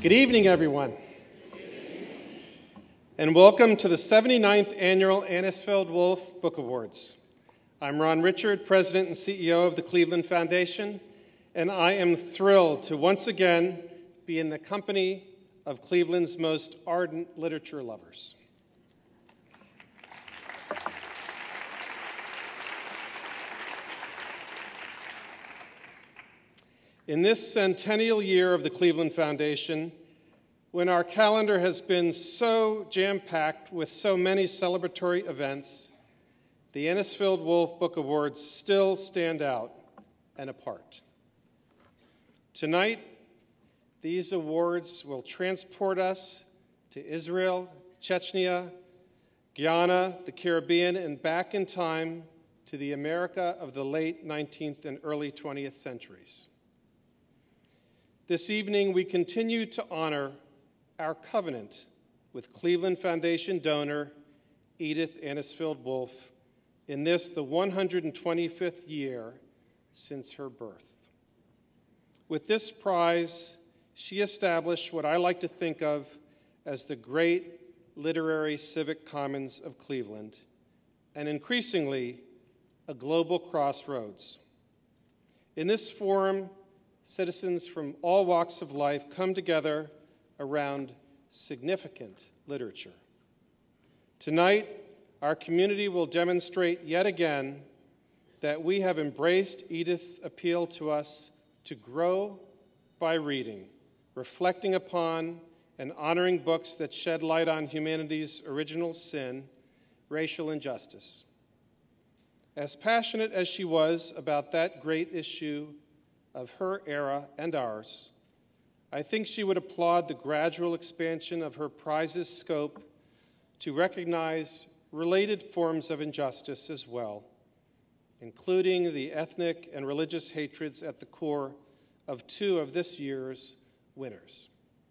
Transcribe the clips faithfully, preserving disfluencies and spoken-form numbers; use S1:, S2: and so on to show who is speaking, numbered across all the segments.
S1: Good evening, everyone. And welcome to the seventy-ninth Annual Anisfield-Wolf Book Awards. I'm Ron Richard, President and C E O of the Cleveland Foundation, and I am thrilled to once again be in the company of Cleveland's most ardent literature lovers. In this centennial year of the Cleveland Foundation, when our calendar has been so jam-packed with so many celebratory events, the Anisfield-Wolf Book Awards still stand out and apart. Tonight, these awards will transport us to Israel, Chechnya, Guyana, the Caribbean, and back in time to the America of the late nineteenth and early twentieth centuries. This evening, we continue to honor our covenant with Cleveland Foundation donor Edith Anisfield-Wolf in this, the one hundred twenty-fifth year since her birth. With this prize, she established what I like to think of as the great literary civic commons of Cleveland, and increasingly, a global crossroads. In this forum, citizens from all walks of life come together around significant literature. Tonight, our community will demonstrate yet again that we have embraced Edith's appeal to us to grow by reading, reflecting upon and honoring books that shed light on humanity's original sin, racial injustice. As passionate as she was about that great issue of her era and ours, I think she would applaud the gradual expansion of her prize's scope to recognize related forms of injustice as well, including the ethnic and religious hatreds at the core of two of this year's winners.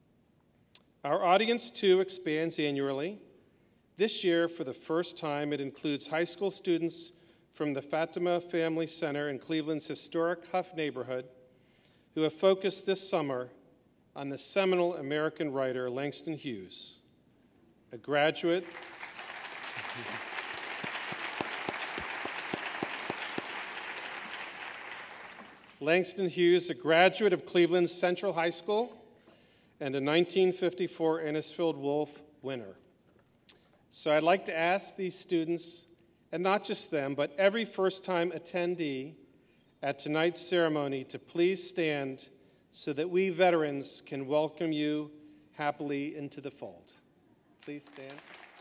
S1: Our audience, too, expands annually. This year, for the first time, it includes high school students from the Fatima Family Center in Cleveland's historic Huff neighborhood, who have focused this summer on the seminal American writer Langston Hughes, a graduate Langston Hughes, a graduate of Cleveland's Central High School and a nineteen fifty-four Anisfield-Wolf winner. So I'd like to ask these students, and not just them, but every first-time attendee at tonight's ceremony to please stand so that we veterans can welcome you happily into the fold. Please stand.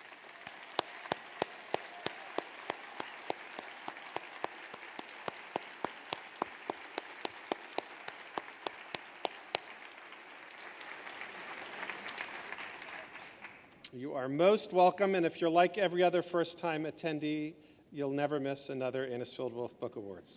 S1: You are most welcome, and if you're like every other first-time attendee, you'll never miss another Anisfield-Wolf Book Awards.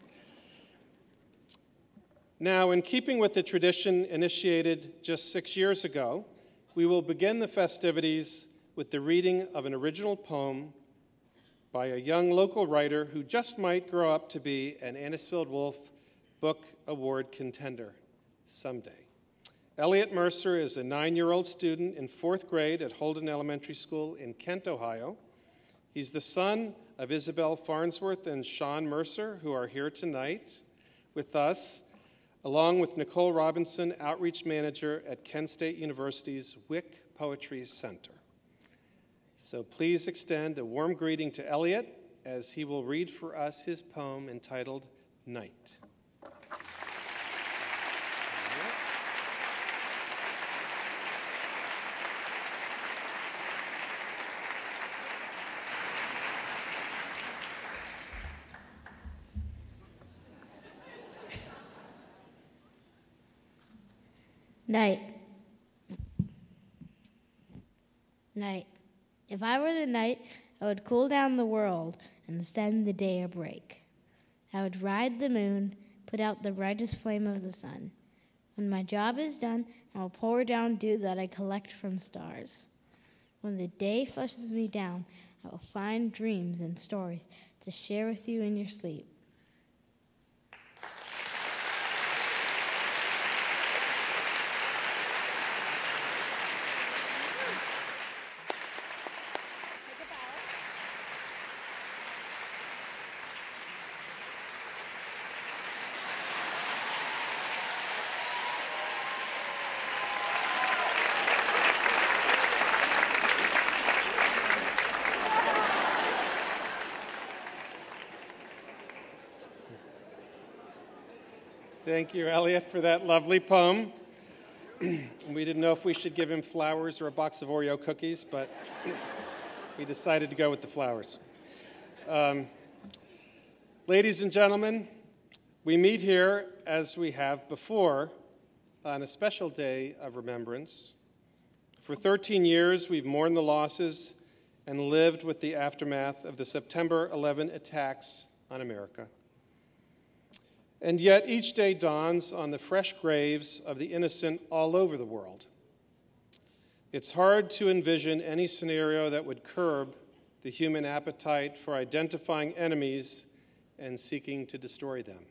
S1: Now, in keeping with the tradition initiated just six years ago, we will begin the festivities with the reading of an original poem by a young local writer who just might grow up to be an Anisfield-Wolf Book Award contender someday. Elliot Mercer is a nine-year-old student in fourth grade at Holden Elementary School in Kent, Ohio. He's the son of Isabel Farnsworth and Sean Mercer, who are here tonight with us, along with Nicole Robinson, Outreach Manager at Kent State University's Wick Poetry Center. So please extend a warm greeting to Elliot as he will read for us his poem entitled Night.
S2: Night. Night. If I were the night, I would cool down the world and send the day a break. I would ride the moon, put out the brightest flame of the sun. When my job is done, I will pour down dew that I collect from stars. When the day flushes me down, I will find dreams and stories to share with you in your sleep.
S1: Thank you, Elliot, for that lovely poem. We didn't know if we should give him flowers or a box of Oreo cookies, but we decided to go with the flowers. Um, ladies and gentlemen, we meet here, as we have before, on a special day of remembrance. For thirteen years, we've mourned the losses and lived with the aftermath of the September eleventh attacks on America. And yet each day dawns on the fresh graves of the innocent all over the world. It's hard to envision any scenario that would curb the human appetite for identifying enemies and seeking to destroy them.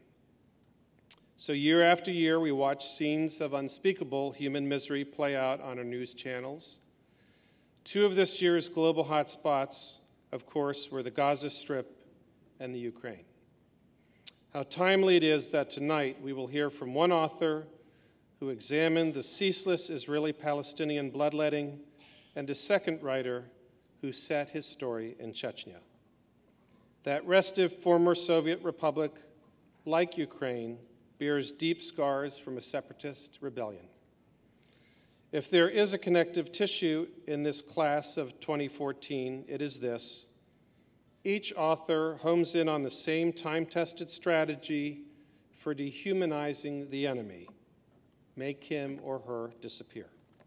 S1: So year after year, we watch scenes of unspeakable human misery play out on our news channels. Two of this year's global hotspots, of course, were the Gaza Strip and the Ukraine. How timely it is that tonight we will hear from one author who examined the ceaseless Israeli-Palestinian bloodletting and a second writer who set his story in Chechnya. That restive former Soviet republic, like Ukraine, bears deep scars from a separatist rebellion. If there is a connective tissue in this class of twenty fourteen, it is this. Each author homes in on the same time-tested strategy for dehumanizing the enemy. Make him or her disappear.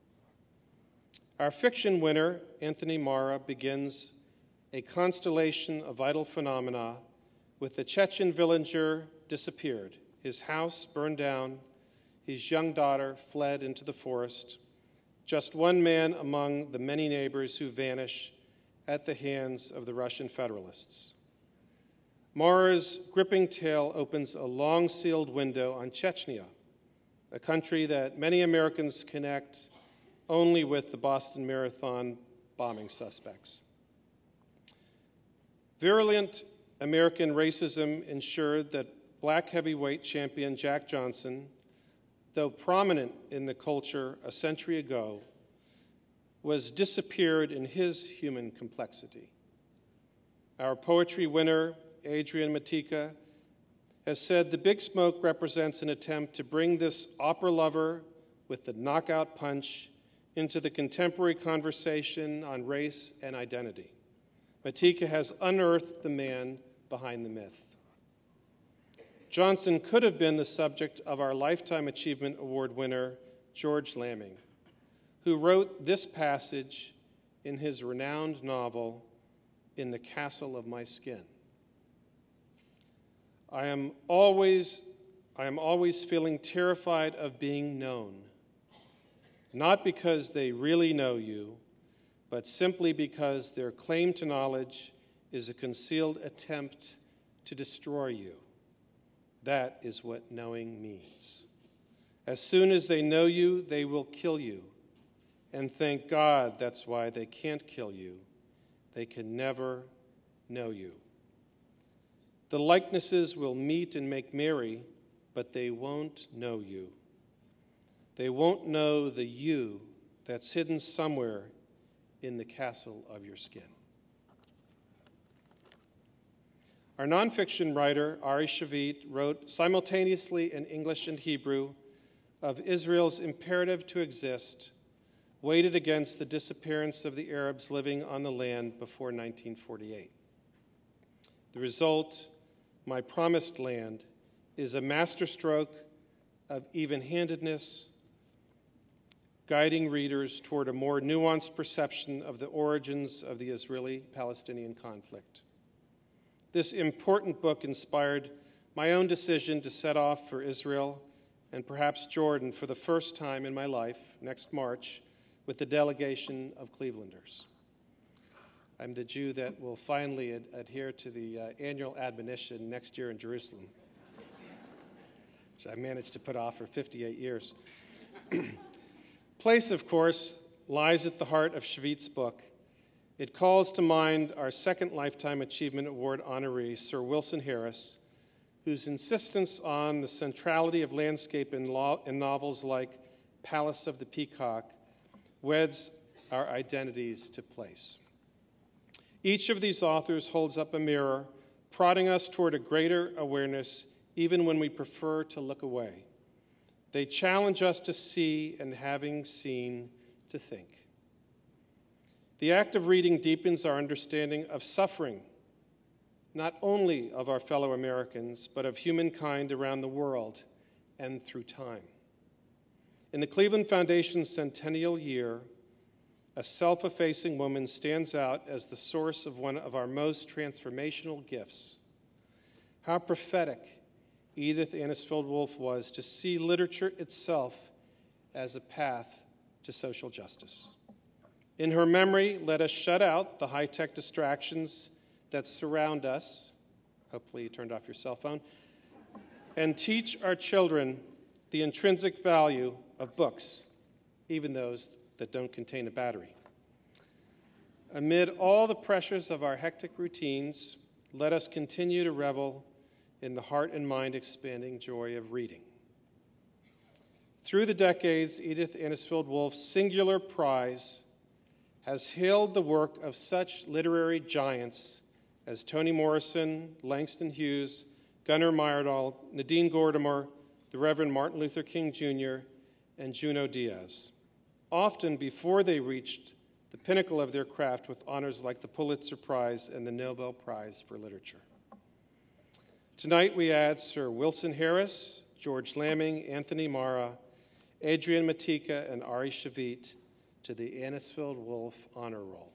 S1: Our fiction winner, Anthony Marra, begins a constellation of vital phenomena with the Chechen villager disappeared, his house burned down, his young daughter fled into the forest, just one man among the many neighbors who vanish at the hands of the Russian Federalists. Marra's gripping tale opens a long-sealed window on Chechnya, a country that many Americans connect only with the Boston Marathon bombing suspects. Virulent American racism ensured that black heavyweight champion Jack Johnson, though prominent in the culture a century ago, was disappeared in his human complexity. Our poetry winner, Adrian Matejka, has said the Big Smoke represents an attempt to bring this opera lover with the knockout punch into the contemporary conversation on race and identity. Matejka has unearthed the man behind the myth. Johnson could have been the subject of our Lifetime Achievement Award winner, George Lamming, who wrote this passage in his renowned novel, In the Castle of My Skin. I am always, I am always feeling terrified of being known, not because they really know you, but simply because their claim to knowledge is a concealed attempt to destroy you. That is what knowing means. As soon as they know you, they will kill you. And thank God that's why they can't kill you. They can never know you. The likenesses will meet and make merry, but they won't know you. They won't know the you that's hidden somewhere in the castle of your skin. Our nonfiction writer, Ari Shavit, wrote simultaneously in English and Hebrew of Israel's imperative to exist, weighted against the disappearance of the Arabs living on the land before nineteen forty-eight. The result, My Promised Land, is a masterstroke of even-handedness, guiding readers toward a more nuanced perception of the origins of the Israeli-Palestinian conflict. This important book inspired my own decision to set off for Israel and perhaps Jordan for the first time in my life next March with the delegation of Clevelanders. I'm the Jew that will finally ad- adhere to the uh, annual admonition next year in Jerusalem, which I managed to put off for fifty-eight years. Place, of course, lies at the heart of Shavit's book. It calls to mind our second Lifetime Achievement Award honoree, Sir Wilson Harris, whose insistence on the centrality of landscape in, law, in novels like Palace of the Peacock weds our identities to place. Each of these authors holds up a mirror, prodding us toward a greater awareness even when we prefer to look away. They challenge us to see, and having seen, to think. The act of reading deepens our understanding of suffering, not only of our fellow Americans, but of humankind around the world and through time. In the Cleveland Foundation's centennial year, a self-effacing woman stands out as the source of one of our most transformational gifts. How prophetic Edith Anisfield-Wolf was to see literature itself as a path to social justice. In her memory, let us shut out the high-tech distractions that surround us, hopefully you turned off your cell phone, and teach our children the intrinsic value of books, even those that don't contain a battery. Amid all the pressures of our hectic routines, let us continue to revel in the heart and mind expanding joy of reading. Through the decades, Edith Anisfield-Wolf's singular prize has hailed the work of such literary giants as Toni Morrison, Langston Hughes, Gunnar Myrdal, Nadine Gordimer, the Reverend Martin Luther King Junior, and Junot Diaz, often before they reached the pinnacle of their craft with honors like the Pulitzer Prize and the Nobel Prize for Literature. Tonight we add Sir Wilson Harris, George Lamming, Anthony Marra, Adrian Matejka, and Ari Shavit to the Anisfield-Wolf Honor Roll.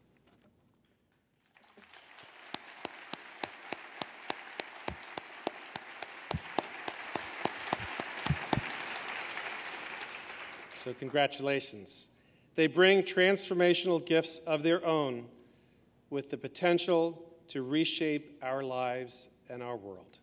S1: So congratulations. They bring transformational gifts of their own with the potential to reshape our lives and our world.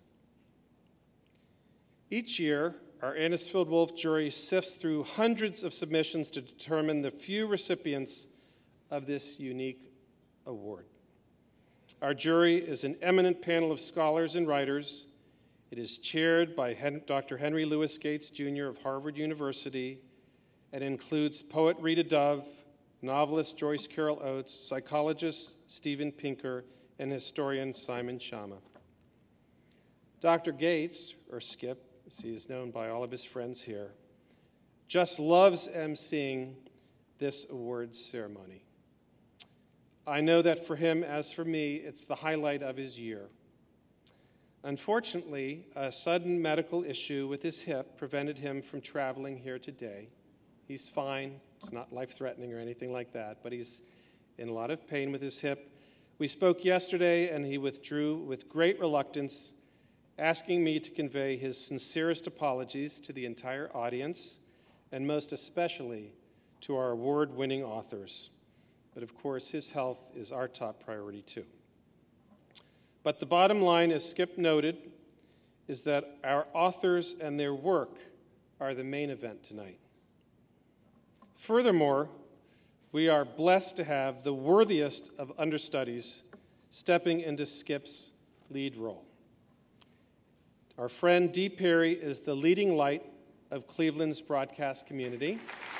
S1: Each year, our Anisfield-Wolf jury sifts through hundreds of submissions to determine the few recipients of this unique award. Our jury is an eminent panel of scholars and writers. It is chaired by Doctor Henry Louis Gates, Junior of Harvard University, and includes poet Rita Dove, novelist Joyce Carol Oates, psychologist Steven Pinker, and historian Simon Schama. Doctor Gates, or Skip, as he is known by all of his friends here, just loves emceeing this awards ceremony. I know that for him, as for me, it's the highlight of his year. Unfortunately, a sudden medical issue with his hip prevented him from traveling here today. He's fine. It's not life-threatening or anything like that, but he's in a lot of pain with his hip. We spoke yesterday, and he withdrew with great reluctance, asking me to convey his sincerest apologies to the entire audience, and most especially to our award-winning authors. But of course, his health is our top priority too. But the bottom line, as Skip noted, is that our authors and their work are the main event tonight. Furthermore, we are blessed to have the worthiest of understudies stepping into Skip's lead role. Our friend Dee Perry is the leading light of Cleveland's broadcast community.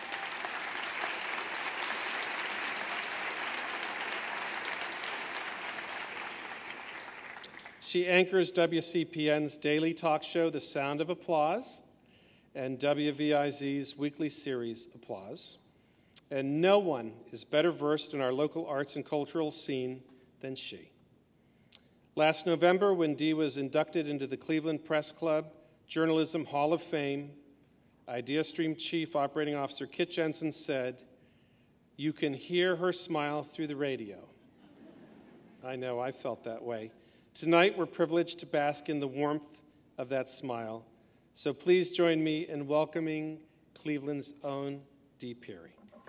S1: She anchors W C P N's daily talk show, The Sound of Applause, and W V I Z's weekly series, Applause. And no one is better versed in our local arts and cultural scene than she. Last November, when Dee was inducted into the Cleveland Press Club Journalism Hall of Fame, IdeaStream Chief Operating Officer Kit Jensen said, "You can hear her smile through the radio." I know, I felt that way. Tonight, we're privileged to bask in the warmth of that smile. So please join me in welcoming Cleveland's own Dee Perry.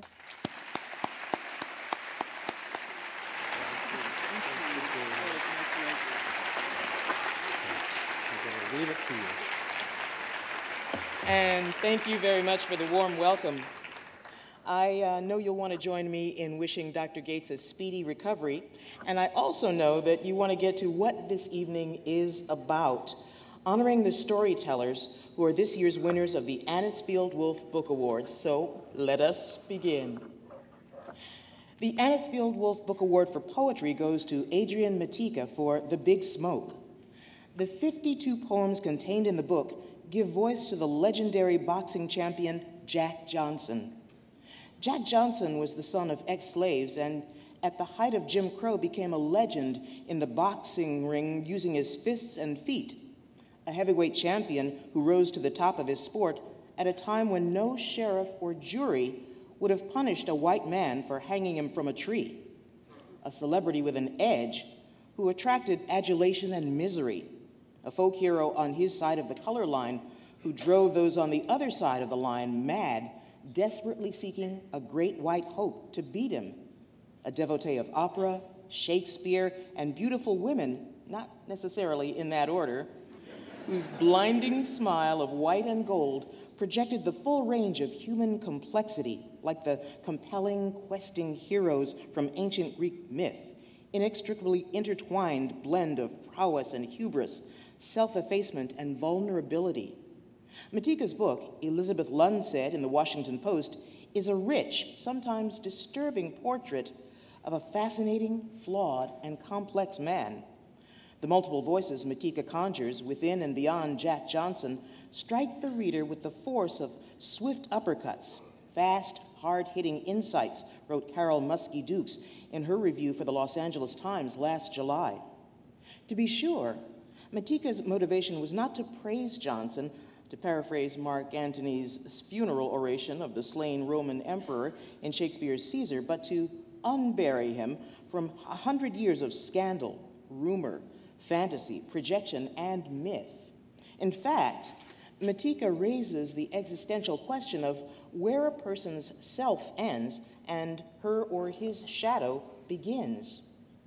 S1: I'm going to leave it to you.
S3: And thank you very much for the warm welcome. I uh, know you'll want to join me in wishing Doctor Gates a speedy recovery, and I also know that you want to get to what this evening is about, honoring the storytellers who are this year's winners of the Anisfield-Wolf Book Awards. So let us begin. The Anisfield-Wolf Book Award for Poetry goes to Adrian Matejka for The Big Smoke. The fifty-two poems contained in the book give voice to the legendary boxing champion Jack Johnson. Jack Johnson was the son of ex-slaves and at the height of Jim Crow became a legend in the boxing ring using his fists and feet, a heavyweight champion who rose to the top of his sport at a time when no sheriff or jury would have punished a white man for hanging him from a tree, a celebrity with an edge who attracted adulation and misery, a folk hero on his side of the color line who drove those on the other side of the line mad, desperately seeking a great white hope to beat him, a devotee of opera, Shakespeare, and beautiful women, not necessarily in that order, whose blinding smile of white and gold projected the full range of human complexity, like the compelling, questing heroes from ancient Greek myth, inextricably intertwined blend of prowess and hubris, self-effacement and vulnerability. Matejka's book, Elizabeth Lund said in the Washington Post, is a rich, sometimes disturbing portrait of a fascinating, flawed, and complex man. The multiple voices Matejka conjures within and beyond Jack Johnson strike the reader with the force of swift uppercuts, fast, hard-hitting insights, wrote Carol Muskie-Dukes in her review for the Los Angeles Times last July. To be sure, Matejka's motivation was not to praise Johnson, to paraphrase Mark Antony's funeral oration of the slain Roman emperor in Shakespeare's Caesar, but to unbury him from a hundred years of scandal, rumor, fantasy, projection, and myth. In fact, Matejka raises the existential question of where a person's self ends and her or his shadow begins.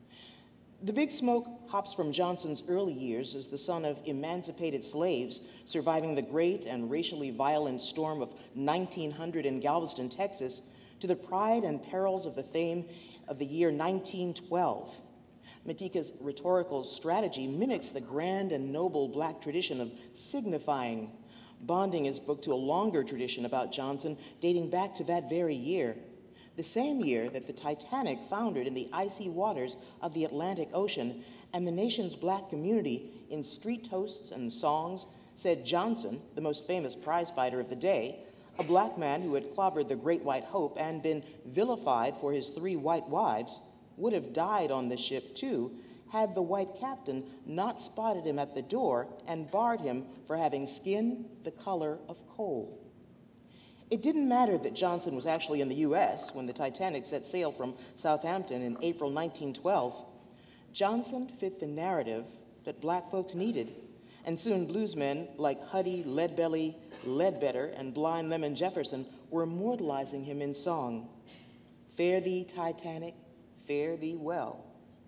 S3: The Big Smoke hops from Johnson's early years as the son of emancipated slaves surviving the great and racially violent storm of nineteen hundred in Galveston, Texas, to the pride and perils of the fame of the year nineteen twelve. Matejka's rhetorical strategy mimics the grand and noble Black tradition of signifying, bonding his book to a longer tradition about Johnson dating back to that very year, the same year that the Titanic foundered in the icy waters of the Atlantic Ocean, and the nation's Black community, in street toasts and songs, said Johnson, the most famous prizefighter of the day, a Black man who had clobbered the Great White Hope and been vilified for his three white wives, would have died on the ship too, had the white captain not spotted him at the door and barred him for having skin the color of coal. It didn't matter that Johnson was actually in the U S when the Titanic set sail from Southampton in April nineteen twelve. Johnson fit the narrative that Black folks needed, and soon bluesmen like Huddy, Leadbelly, Ledbetter, and Blind Lemon Jefferson were immortalizing him in song. Fare thee, Titanic, fare thee well.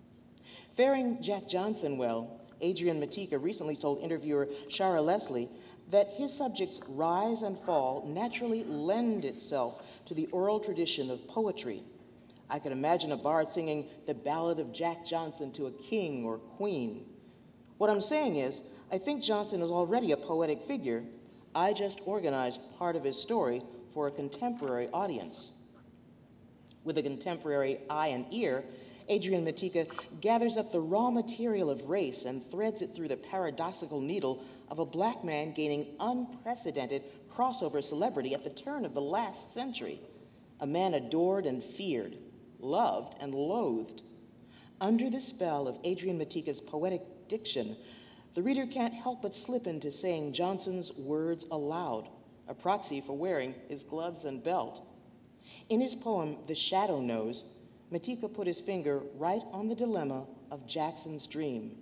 S3: Faring Jack Johnson well, Adrian Matejka recently told interviewer Shara Leslie that his subject's rise and fall naturally lend itself to the oral tradition of poetry. I could imagine a bard singing the ballad of Jack Johnson to a king or queen. What I'm saying is, I think Johnson is already a poetic figure. I just organized part of his story for a contemporary audience. With a contemporary eye and ear, Adrian Matejka gathers up the raw material of race and threads it through the paradoxical needle of a Black man gaining unprecedented crossover celebrity at the turn of the last century, a man adored and feared, loved and loathed. Under the spell of Adrian Matejka's poetic diction, the reader can't help but slip into saying Johnson's words aloud, a proxy for wearing his gloves and belt. In his poem, The Shadow Knows, Matejka put his finger right on the dilemma of Jackson's dream.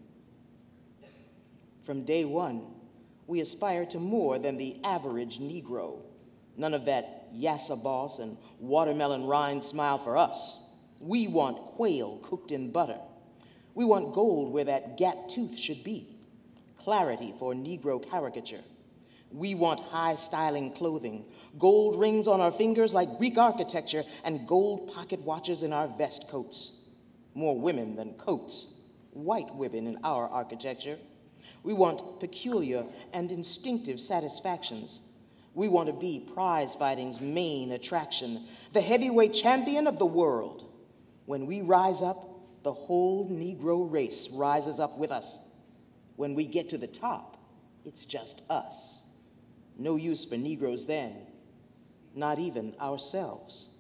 S3: From day one, we aspire to more than the average Negro. None of that yassa boss and watermelon rind smile for us. We want quail cooked in butter. We want gold where that gap tooth should be. Clarity for Negro caricature. We want high-styling clothing, gold rings on our fingers like Greek architecture, and gold pocket watches in our vest coats. More women than coats, white women in our architecture. We want peculiar and instinctive satisfactions. We want to be prize fighting's main attraction, the heavyweight champion of the world. When we rise up, the whole Negro race rises up with us. When we get to the top, it's just us. No use for Negroes then, not even ourselves.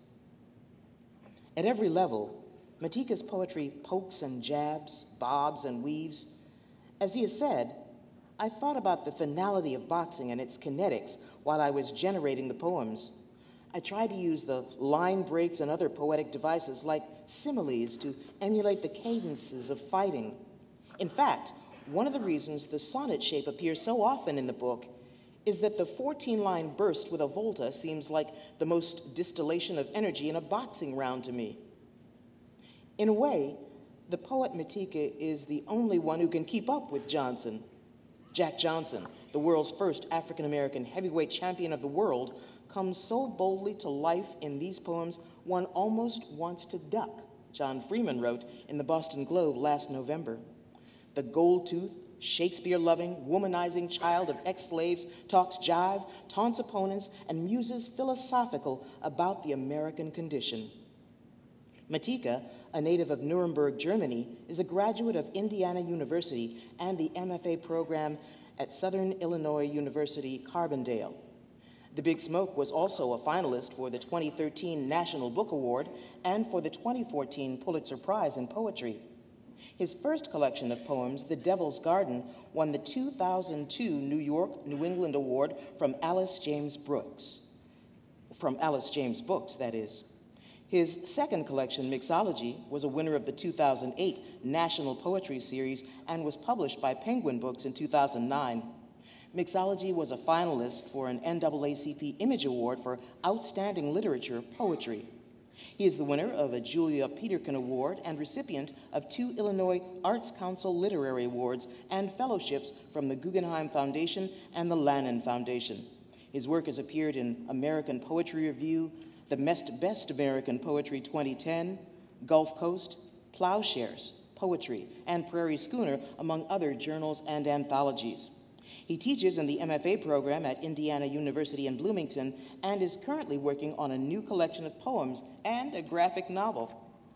S3: At every level, Matejka's poetry pokes and jabs, bobs and weaves. As he has said, I thought about the finality of boxing and its kinetics while I was generating the poems. I tried to use the line breaks and other poetic devices like similes to emulate the cadences of fighting. In fact, one of the reasons the sonnet shape appears so often in the book is that the fourteen-line burst with a volta seems like the most distillation of energy in a boxing round to me. In a way, the poet Matejka is the only one who can keep up with Johnson. Jack Johnson, the world's first African-American heavyweight champion of the world, comes so boldly to life in these poems, one almost wants to duck, John Freeman wrote in the Boston Globe last November. The gold-toothed, Shakespeare-loving, womanizing child of ex-slaves talks jive, taunts opponents, and muses philosophical about the American condition. Matejka, a native of Nuremberg, Germany, is a graduate of Indiana University and the M F A program at Southern Illinois University, Carbondale. The Big Smoke was also a finalist for the twenty thirteen National Book Award and for the twenty fourteen Pulitzer Prize in Poetry. His first collection of poems, The Devil's Garden, won the two thousand two New York, New England Award from Alice James Brooks, from Alice James Books, that is. His second collection, Mixology, was a winner of the two thousand eight National Poetry Series and was published by Penguin Books in two thousand nine. Mixology was a finalist for an N double A C P Image Award for Outstanding Literature Poetry. He is the winner of a Julia Peterkin Award and recipient of two Illinois Arts Council Literary Awards and fellowships from the Guggenheim Foundation and the Lannan Foundation. His work has appeared in American Poetry Review, the Best American Poetry twenty ten, Gulf Coast, Plowshares, Poetry, and Prairie Schooner, among other journals and anthologies. He teaches in the M F A program at Indiana University in Bloomington and is currently working on a new collection of poems and a graphic novel.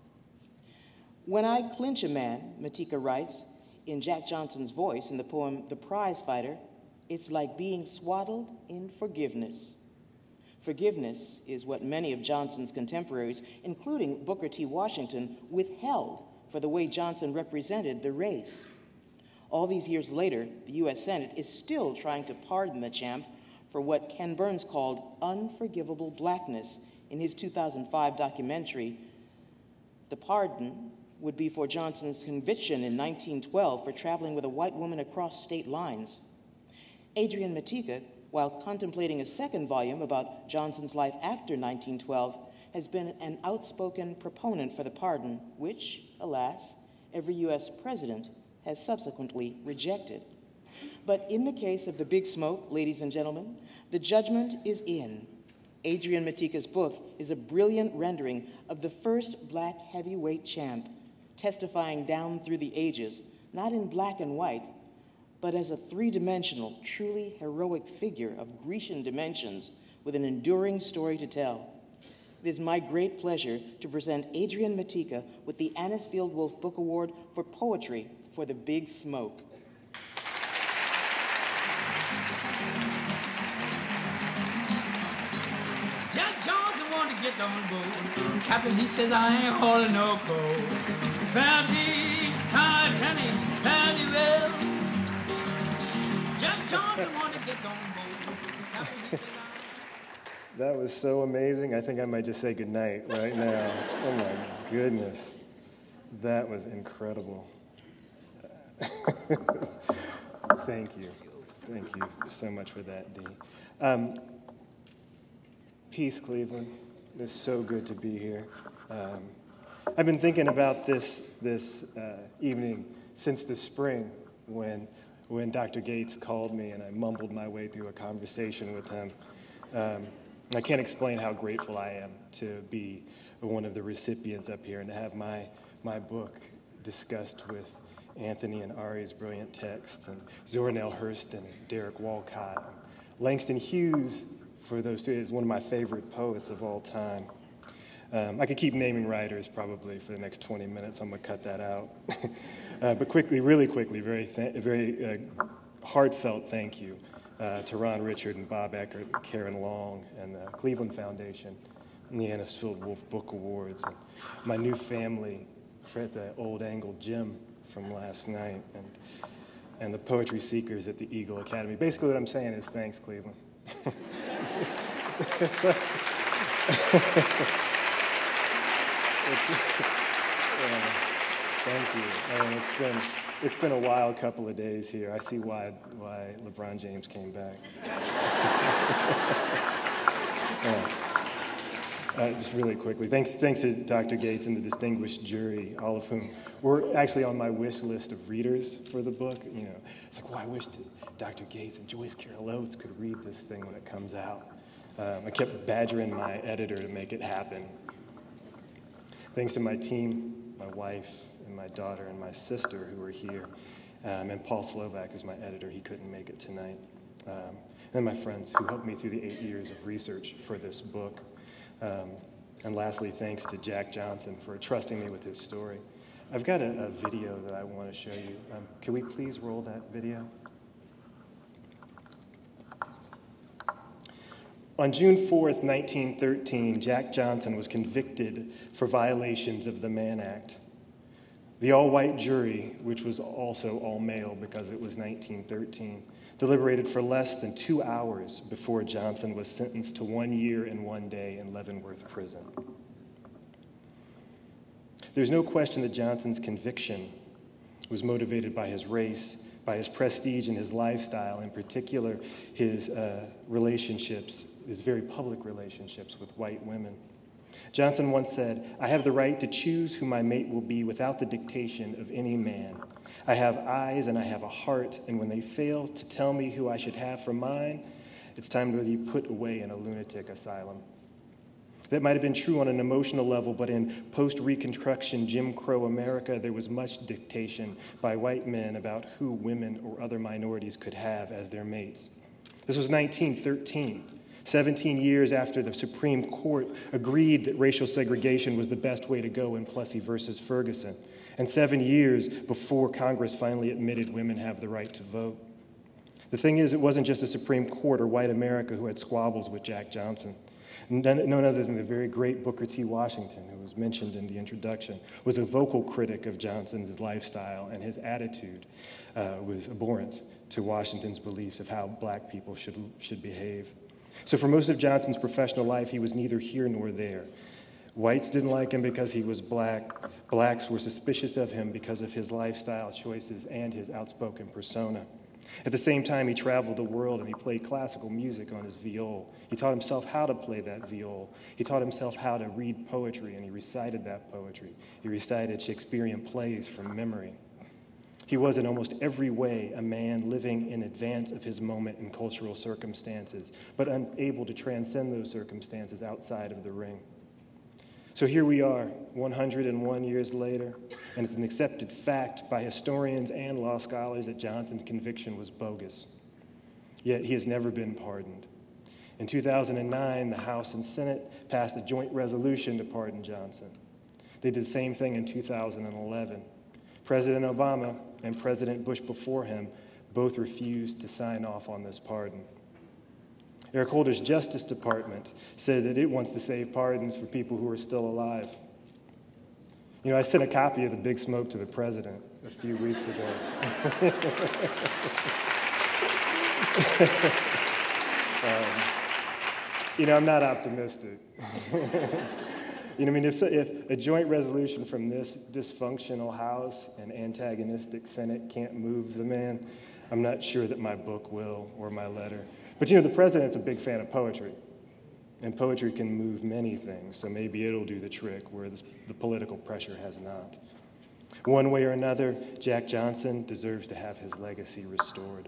S3: When I clinch a man, Matejka writes, in Jack Johnson's voice in the poem The Prize Fighter, it's like being swaddled in forgiveness. Forgiveness is what many of Johnson's contemporaries, including Booker T. Washington, withheld for the way Johnson represented the race. All these years later, the U S Senate is still trying to pardon the champ for what Ken Burns called unforgivable blackness in his two thousand five documentary. The pardon would be for Johnson's conviction in nineteen twelve for traveling with a white woman across state lines. Adrian Matejka, while contemplating a second volume about Johnson's life after nineteen twelve, has been an outspoken proponent for the pardon, which, alas, every U S president has subsequently rejected. But in the case of The Big Smoke, ladies and gentlemen, the judgment is in. Adrian Matejka's book is a brilliant rendering of the first black heavyweight champ, testifying down through the ages, not in black and white, but as a three-dimensional, truly heroic figure of Grecian dimensions with an enduring story to tell. It is my great pleasure to present Adrian Matejka with the Anisfield-Wolf Book Award for Poetry for The Big Smoke.
S4: Jack Johnson wanted to get on board. Captain, he says, I ain't hauling no coal. Family, Titanic, family well. Jack Johnson wanted to get on board. Captain, he says, I
S5: That was so amazing. I think I might just say goodnight right now. Oh my goodness. That was incredible. Thank you. Thank you so much for that, Dee. Um, peace, Cleveland. It's so good to be here. Um, I've been thinking about this this uh, evening since the spring when when Doctor Gates called me and I mumbled my way through a conversation with him. Um, I can't explain how grateful I am to be one of the recipients up here and to have my my book discussed with Anthony and Ari's brilliant text, and Zornell Hurston and Derek Walcott. And Langston Hughes, for those two, is one of my favorite poets of all time. Um, I could keep naming writers probably for the next twenty minutes. I'm going to cut that out. Uh, but quickly, really quickly, very, th- very uh, heartfelt thank you uh, to Ron Richard and Bob Eckert, and Karen Long, and the Cleveland Foundation, and the Anisfield-Wolf Book Awards, and my new family at the Old Angle Gym from last night, and and the Poetry Seekers at the Eagle Academy. Basically, what I'm saying is thanks, Cleveland. it's, uh, yeah, thank you. I mean, it's been it's been a wild couple of days here. I see why why LeBron James came back. yeah. Uh, just really quickly, thanks thanks to Doctor Gates and the distinguished jury, all of whom were actually on my wish list of readers for the book. You know, it's like, well, I wish that Doctor Gates and Joyce Carol Oates could read this thing when it comes out. Um, I kept badgering my editor to make it happen. Thanks to my team, my wife, and my daughter, and my sister who are here, um, and Paul Slovak, who's my editor. He couldn't make it tonight. Um, and my friends who helped me through the eight years of research for this book. Um, and lastly, thanks to Jack Johnson for trusting me with his story. I've got a, a video that I want to show you. Um, can we please roll that video? On June fourth, nineteen thirteen, Jack Johnson was convicted for violations of the Mann Act. The all-white jury, which was also all-male because it was nineteen thirteen, deliberated for less than two hours before Johnson was sentenced to one year and one day in Leavenworth Prison. There's no question that Johnson's conviction was motivated by his race, by his prestige and his lifestyle, in particular his uh, relationships, his very public relationships with white women. Johnson once said, "I have the right to choose who my mate will be without the dictation of any man. I have eyes and I have a heart, and when they fail to tell me who I should have for mine, it's time to be put away in a lunatic asylum." That might have been true on an emotional level, but in post-Reconstruction Jim Crow America, there was much dictation by white men about who women or other minorities could have as their mates. This was nineteen thirteen. seventeen years after the Supreme Court agreed that racial segregation was the best way to go in Plessy versus Ferguson, and seven years before Congress finally admitted women have the right to vote. The thing is, it wasn't just the Supreme Court or white America who had squabbles with Jack Johnson. None, none other than the very great Booker T. Washington, who was mentioned in the introduction, was a vocal critic of Johnson's lifestyle, and his attitude uh, was abhorrent to Washington's beliefs of how black people should, should behave. So for most of Johnson's professional life, he was neither here nor there. Whites didn't like him because he was black. Blacks were suspicious of him because of his lifestyle choices and his outspoken persona. At the same time, he traveled the world and he played classical music on his viol. He taught himself how to play that viol. He taught himself how to read poetry, and he recited that poetry. He recited Shakespearean plays from memory. He was in almost every way a man living in advance of his moment in cultural circumstances, but unable to transcend those circumstances outside of the ring. So here we are, one hundred and one years later, and it's an accepted fact by historians and law scholars that Johnson's conviction was bogus. Yet he has never been pardoned. In two thousand nine, the House and Senate passed a joint resolution to pardon Johnson. They did the same thing in two thousand eleven. President Obama and President Bush before him both refused to sign off on this pardon. Eric Holder's Justice Department said that it wants to save pardons for people who are still alive. You know, I sent a copy of The Big Smoke to the president a few weeks ago. um, you know, I'm not optimistic. You know, I mean, if, if a joint resolution from this dysfunctional House and antagonistic Senate can't move the man, I'm not sure that my book will, or my letter. But you know, the president's a big fan of poetry, and poetry can move many things, so maybe it'll do the trick where this, the political pressure has not. One way or another, Jack Johnson deserves to have his legacy restored.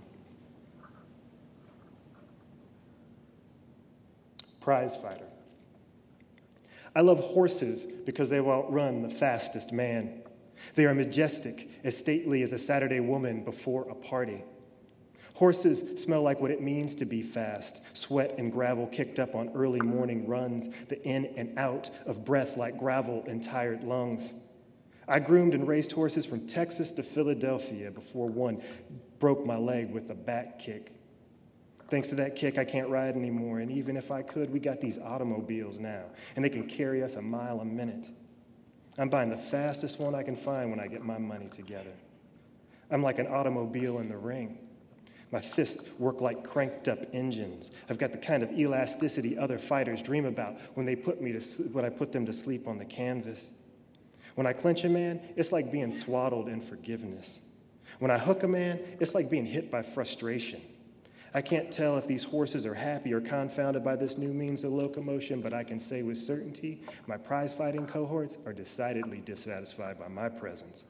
S5: Prize fighter. I love horses because they will outrun the fastest man. They are majestic, as stately as a Saturday woman before a party. Horses smell like what it means to be fast, sweat and gravel kicked up on early morning runs, the in and out of breath like gravel in tired lungs. I groomed and raced horses from Texas to Philadelphia before one broke my leg with a back kick. Thanks to that kick, I can't ride anymore, and even if I could, we got these automobiles now, and they can carry us a mile a minute. I'm buying the fastest one I can find when I get my money together. I'm like an automobile in the ring. My fists work like cranked-up engines. I've got the kind of elasticity other fighters dream about when they put me to when I put them to sleep on the canvas. When I clinch a man, it's like being swaddled in forgiveness. When I hook a man, it's like being hit by frustration. I can't tell if these horses are happy or confounded by this new means of locomotion, but I can say with certainty my prize-fighting cohorts are decidedly dissatisfied by my presence.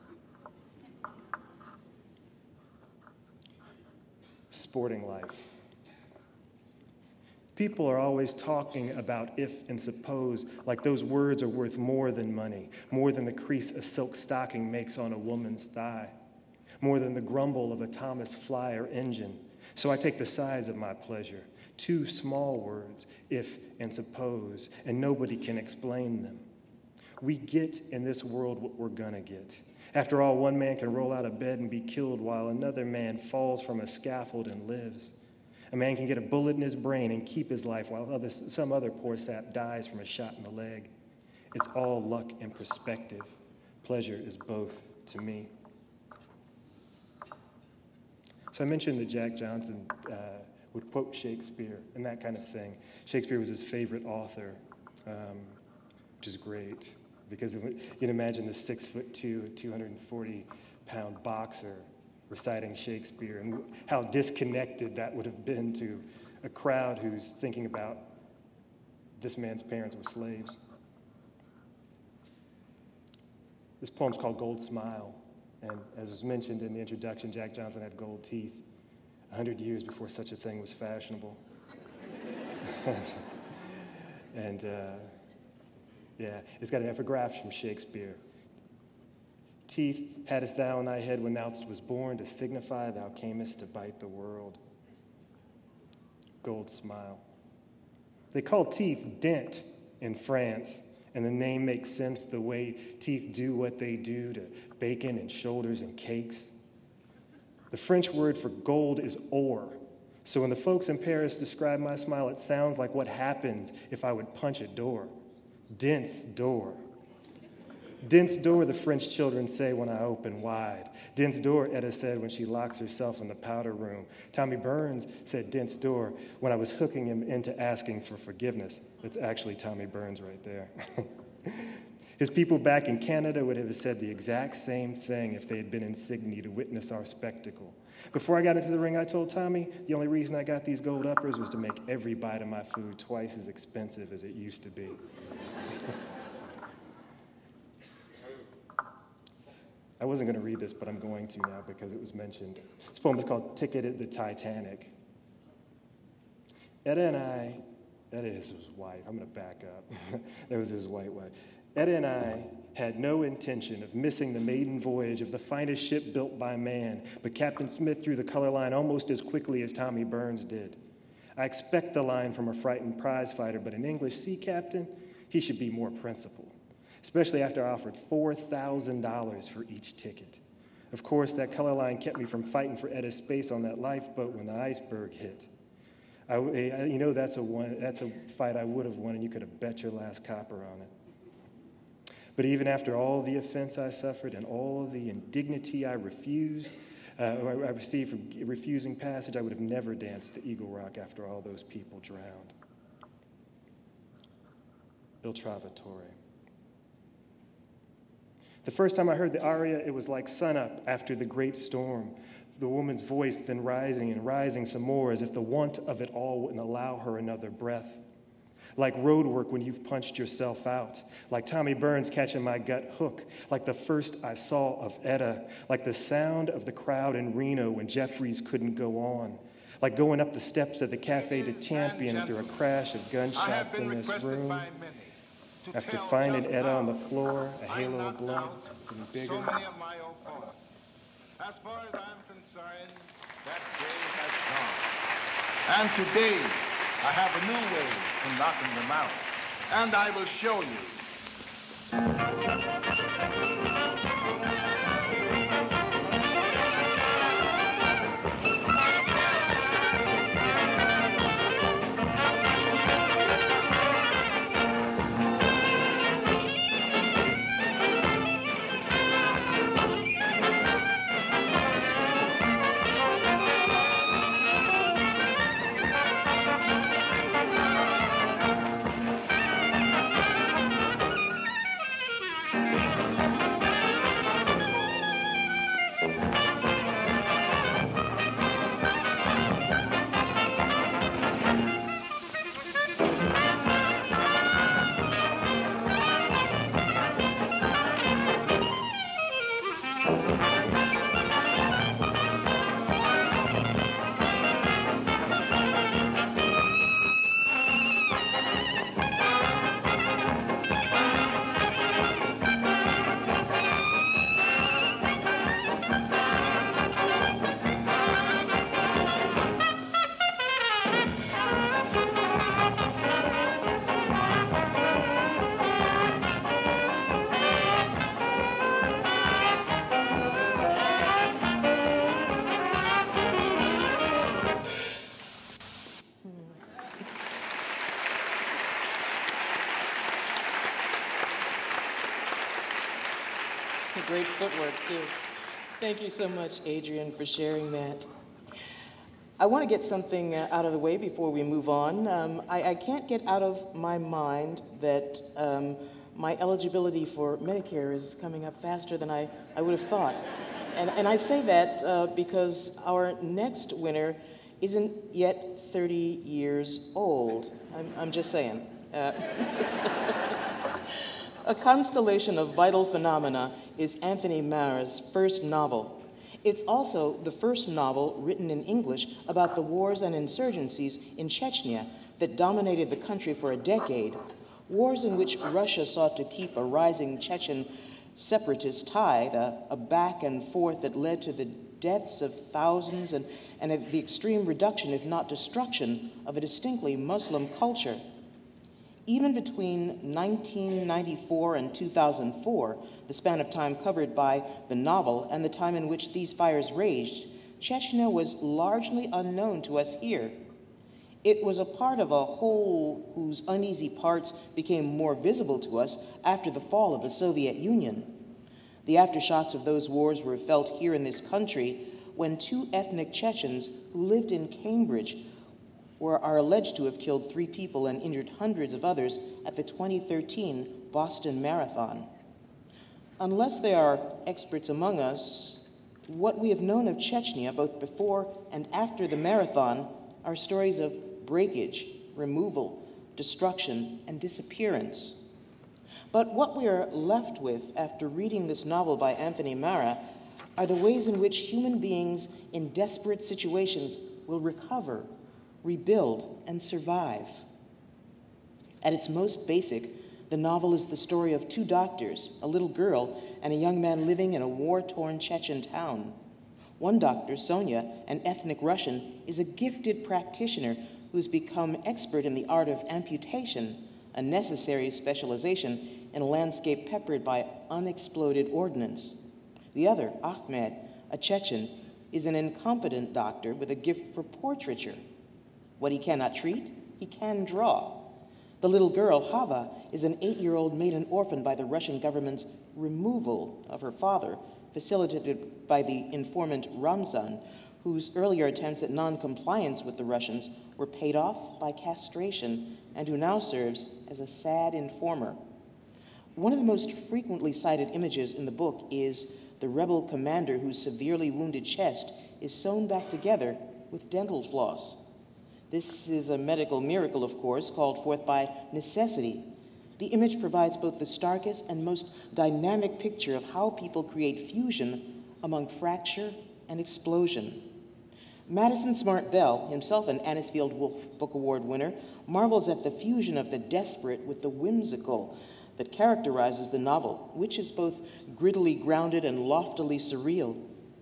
S5: Sporting life. People are always talking about if and suppose, like those words are worth more than money, more than the crease a silk stocking makes on a woman's thigh, more than the grumble of a Thomas Flyer engine. So I take the sides of my pleasure, two small words, if and suppose, and nobody can explain them. We get in this world what we're gonna get. After all, one man can roll out of bed and be killed while another man falls from a scaffold and lives. A man can get a bullet in his brain and keep his life while other, some other poor sap dies from a shot in the leg. It's all luck and perspective. Pleasure is both to me. So I mentioned that Jack Johnson uh, would quote Shakespeare and that kind of thing. Shakespeare was his favorite author, um, which is great. Because you can imagine the six foot two, two hundred forty pound boxer reciting Shakespeare and how disconnected that would have been to a crowd who's thinking about this man's parents were slaves. This poem's called Gold Smile, and as was mentioned in the introduction, Jack Johnson had gold teeth a hundred years before such a thing was fashionable. and, and uh, Yeah, it's got an epigraph from Shakespeare. Teeth hadst thou in thy head when thou was born, to signify thou camest to bite the world. Gold smile. They call teeth dent in France, and the name makes sense the way teeth do what they do to bacon and shoulders and cakes. The French word for gold is or. So when the folks in Paris describe my smile, it sounds like what happens if I would punch a door. Dense door. Dense door, the French children say when I open wide. Dense door, Etta said when she locks herself in the powder room. Tommy Burns said dense door when I was hooking him into asking for forgiveness. It's actually Tommy Burns right there. His people back in Canada would have said the exact same thing if they had been in Sydney to witness our spectacle. Before I got into the ring, I told Tommy the only reason I got these gold uppers was to make every bite of my food twice as expensive as it used to be. I wasn't going to read this, but I'm going to now because it was mentioned. This poem is called Ticket at the Titanic. Etta and I, Etta is his wife, I'm going to back up. That was his white wife. Etta and I had no intention of missing the maiden voyage of the finest ship built by man, but Captain Smith drew the color line almost as quickly as Tommy Burns did. I expect the line from a frightened prize fighter, but an English sea captain, he should be more principled, especially after I offered four thousand dollars for each ticket. Of course, that color line kept me from fighting for Etta's space on that lifeboat when the iceberg hit. I, you know, that's a, one, that's a fight I would have won, and you could have bet your last copper on it. But even after all the offense I suffered and all the indignity I refused, uh, or I received from refusing passage, I would have never danced the Eagle Rock after all those people drowned. Il Trovatore. The first time I heard the aria, it was like sunup after the great storm. The woman's voice then rising and rising some more, as if the want of it all wouldn't allow her another breath. Like road work when you've punched yourself out. Like Tommy Burns catching my gut hook. Like the first I saw of Etta. Like the sound of the crowd in Reno when Jeffries couldn't go on. Like going up the steps of the Cafe de Champion after a crash of gunshots in this room. After finding Etta on the floor, a halo of blood getting bigger.
S6: So many of my opponents. As far as I'm concerned, that day has gone. And today, I have a new way of knocking them out. And I will show you.
S3: great footwork, too. Thank you so much, Adrian, for sharing that. I want to get something uh, out of the way before we move on. Um, I, I can't get out of my mind that um, my eligibility for Medicare is coming up faster than I, I would have thought. And, and I say that uh, because our next winner isn't yet thirty years old. I'm, I'm just saying. Uh, A Constellation of Vital Phenomena is Anthony Marra's first novel. It's also the first novel written in English about the wars and insurgencies in Chechnya that dominated the country for a decade, wars in which Russia sought to keep a rising Chechen separatist tide, a, a back and forth that led to the deaths of thousands and, and the extreme reduction, if not destruction, of a distinctly Muslim culture. Even between nineteen ninety-four and two thousand four, the span of time covered by the novel and the time in which these fires raged, Chechnya was largely unknown to us here. It was a part of a whole whose uneasy parts became more visible to us after the fall of the Soviet Union. The aftershocks of those wars were felt here in this country when two ethnic Chechens who lived in Cambridge were are alleged to have killed three people and injured hundreds of others at the twenty thirteen Boston Marathon. Unless they are experts among us, what we have known of Chechnya, both before and after the marathon, are stories of breakage, removal, destruction, and disappearance. But what we are left with after reading this novel by Anthony Marra are the ways in which human beings in desperate situations will recover, rebuild, and survive. At its most basic, the novel is the story of two doctors, a little girl, and a young man living in a war-torn Chechen town. One doctor, Sonia, an ethnic Russian, is a gifted practitioner who's become expert in the art of amputation, a necessary specialization in a landscape peppered by unexploded ordnance. The other, Ahmed, a Chechen, is an incompetent doctor with a gift for portraiture. What he cannot treat, he can draw. The little girl, Hava, is an eight-year-old made an orphan by the Russian government's removal of her father, facilitated by the informant Ramzan, whose earlier attempts at non-compliance with the Russians were paid off by castration and who now serves as a sad informer. One of the most frequently cited images in the book is the rebel commander whose severely wounded chest is sewn back together with dental floss. This is a medical miracle, of course, called forth by necessity. The image provides both the starkest and most dynamic picture of how people create fusion among fracture and explosion. Madison Smart Bell, himself an Anisfield-Wolf Book Award winner, marvels at the fusion of the desperate with the whimsical that characterizes the novel, which is both grittily grounded and loftily surreal.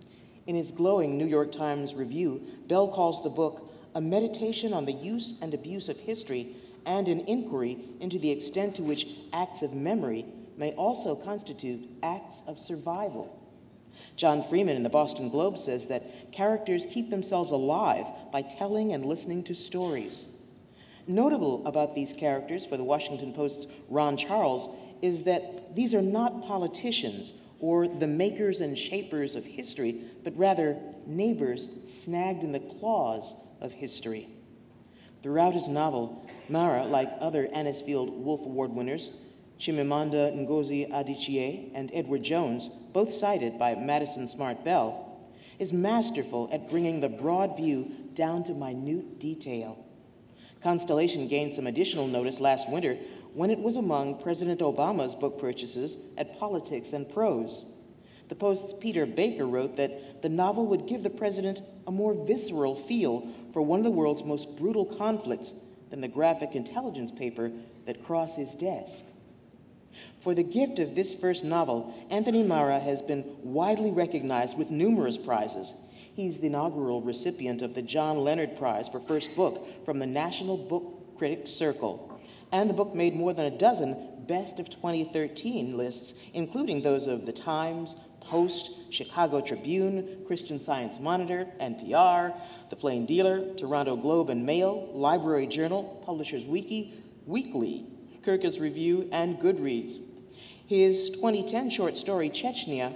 S3: In his glowing New York Times review, Bell calls the book a meditation on the use and abuse of history and an inquiry into the extent to which acts of memory may also constitute acts of survival. John Freeman in the Boston Globe says that characters keep themselves alive by telling and listening to stories. Notable about these characters for the Washington Post's Ron Charles is that these are not politicians or the makers and shapers of history, but rather neighbors snagged in the claws of history. Throughout his novel, Marra, like other Anisfield-Wolf Award winners, Chimamanda Ngozi Adichie and Edward Jones, both cited by Madison Smart Bell, is masterful at bringing the broad view down to minute detail. Constellation gained some additional notice last winter when it was among President Obama's book purchases at Politics and Prose. The Post's Peter Baker wrote that the novel would give the president a more visceral feel for one of the world's most brutal conflicts than the graphic intelligence paper that crossed his desk. For the gift of this first novel, Anthony Marra has been widely recognized with numerous prizes. He's the inaugural recipient of the John Leonard Prize for First Book from the National Book Critics Circle, and the book made more than a dozen Best of twenty thirteen lists, including those of The Times, Post, Chicago Tribune, Christian Science Monitor, N P R, The Plain Dealer, Toronto Globe and Mail, Library Journal, Publishers Weekly, Weekly, Kirkus Review, and Goodreads. His twenty ten short story, Chechnya,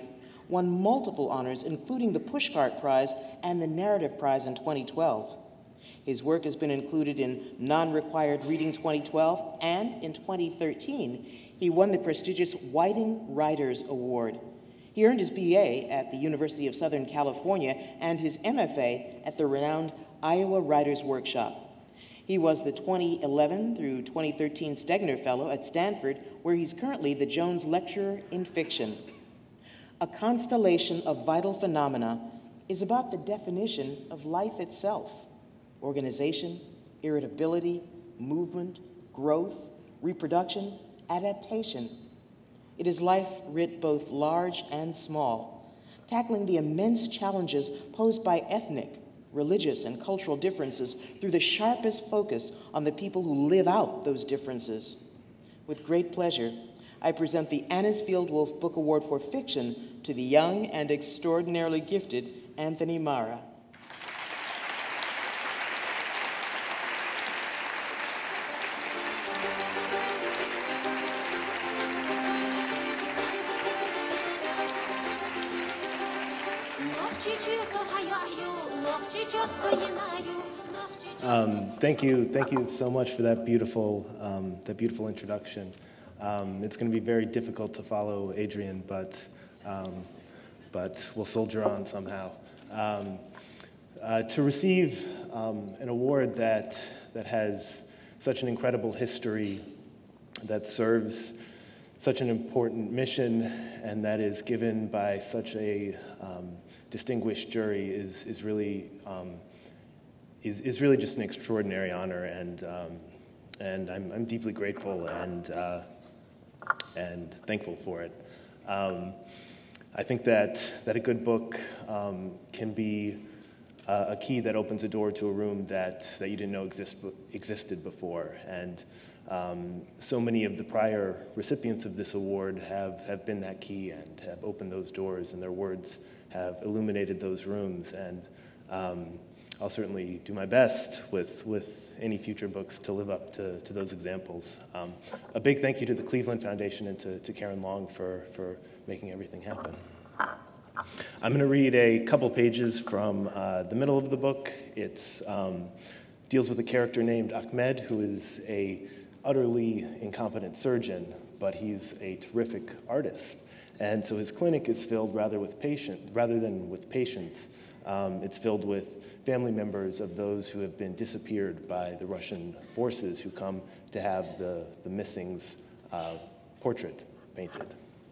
S3: won multiple honors, including the Pushcart Prize and the Narrative Prize in twenty twelve. His work has been included in Non-Required Reading twenty twelve, and in twenty thirteen, he won the prestigious Whiting Writers Award. He earned his B A at the University of Southern California and his M F A at the renowned Iowa Writers Workshop. He was the twenty eleven through twenty thirteen Stegner Fellow at Stanford, where he's currently the Jones Lecturer in Fiction. A Constellation of Vital Phenomena is about the definition of life itself: organization, irritability, movement, growth, reproduction, adaptation. It is life writ both large and small, tackling the immense challenges posed by ethnic, religious, and cultural differences through the sharpest focus on the people who live out those differences. With great pleasure, I present the Anisfield-Wolf Book Award for Fiction to the young and extraordinarily gifted Anthony Marra.
S5: Um, thank you, thank you so much for that beautiful, um, that beautiful introduction. Um, it's going to be very difficult to follow Adrian, but, um, but we'll soldier on somehow. Um, uh, to receive um, an award that that has such an incredible history, that serves such an important mission, and that is given by such a um, distinguished jury is is really. Um, Is, is really just an extraordinary honor, and um, and I'm, I'm deeply grateful and uh, and thankful for it. Um, I think that that a good book um, can be uh, a key that opens a door to a room that that you didn't know exist, existed before. And um, so many of the prior recipients of this award have have been that key and have opened those doors, and their words have illuminated those rooms. And um, I'll certainly do my best with, with any future books to live up to, to those examples. Um, a big thank you to the Cleveland Foundation and to, to Karen Long for, for making everything happen. I'm going to read a couple pages from uh, the middle of the book. It um, deals with a character named Ahmed, who is a utterly incompetent surgeon, but he's a terrific artist. And so his clinic is filled rather with patient, rather than with patients. Um, it's filled with family members of those who have been disappeared by the Russian forces who come to have the, the missing's uh, portrait painted.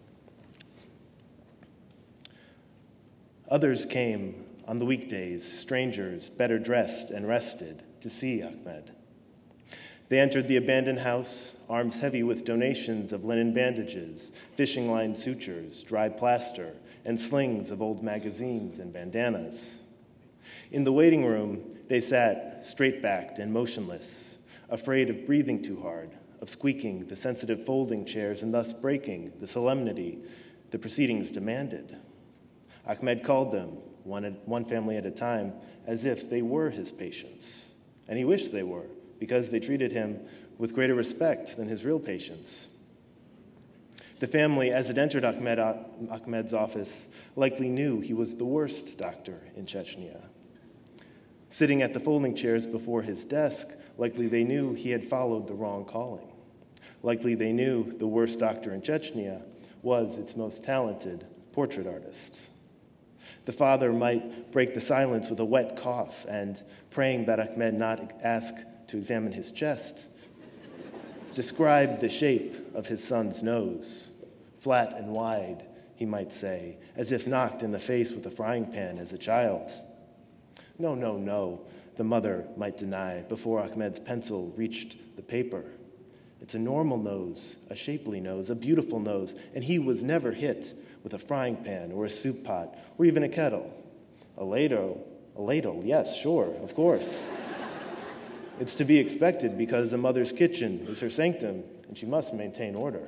S5: Others came on the weekdays, strangers, better dressed and rested, to see Ahmed. They entered the abandoned house, arms heavy with donations of linen bandages, fishing line sutures, dry plaster, and slings of old magazines and bandanas. In the waiting room, they sat straight-backed and motionless, afraid of breathing too hard, of squeaking the sensitive folding chairs and thus breaking the solemnity the proceedings demanded. Ahmed called them, one, at, one family at a time, as if they were his patients. And he wished they were, because they treated him with greater respect than his real patients. The family, as it entered Ahmed, Ahmed's office, likely knew he was the worst doctor in Chechnya. Sitting at the folding chairs before his desk, likely they knew he had followed the wrong calling. Likely they knew the worst doctor in Chechnya was its most talented portrait artist. The father might break the silence with a wet cough and, praying that Ahmed not ask to examine his chest, describe the shape of his son's nose, flat and wide, he might say, as if knocked in the face with a frying pan as a child. No, no, no, the mother might deny before Ahmed's pencil reached the paper. It's a normal nose, a shapely nose, a beautiful nose, and he was never hit with a frying pan or a soup pot or even a kettle. A ladle, a ladle, yes, sure, of course. It's to be expected because a mother's kitchen is her sanctum and she must maintain order.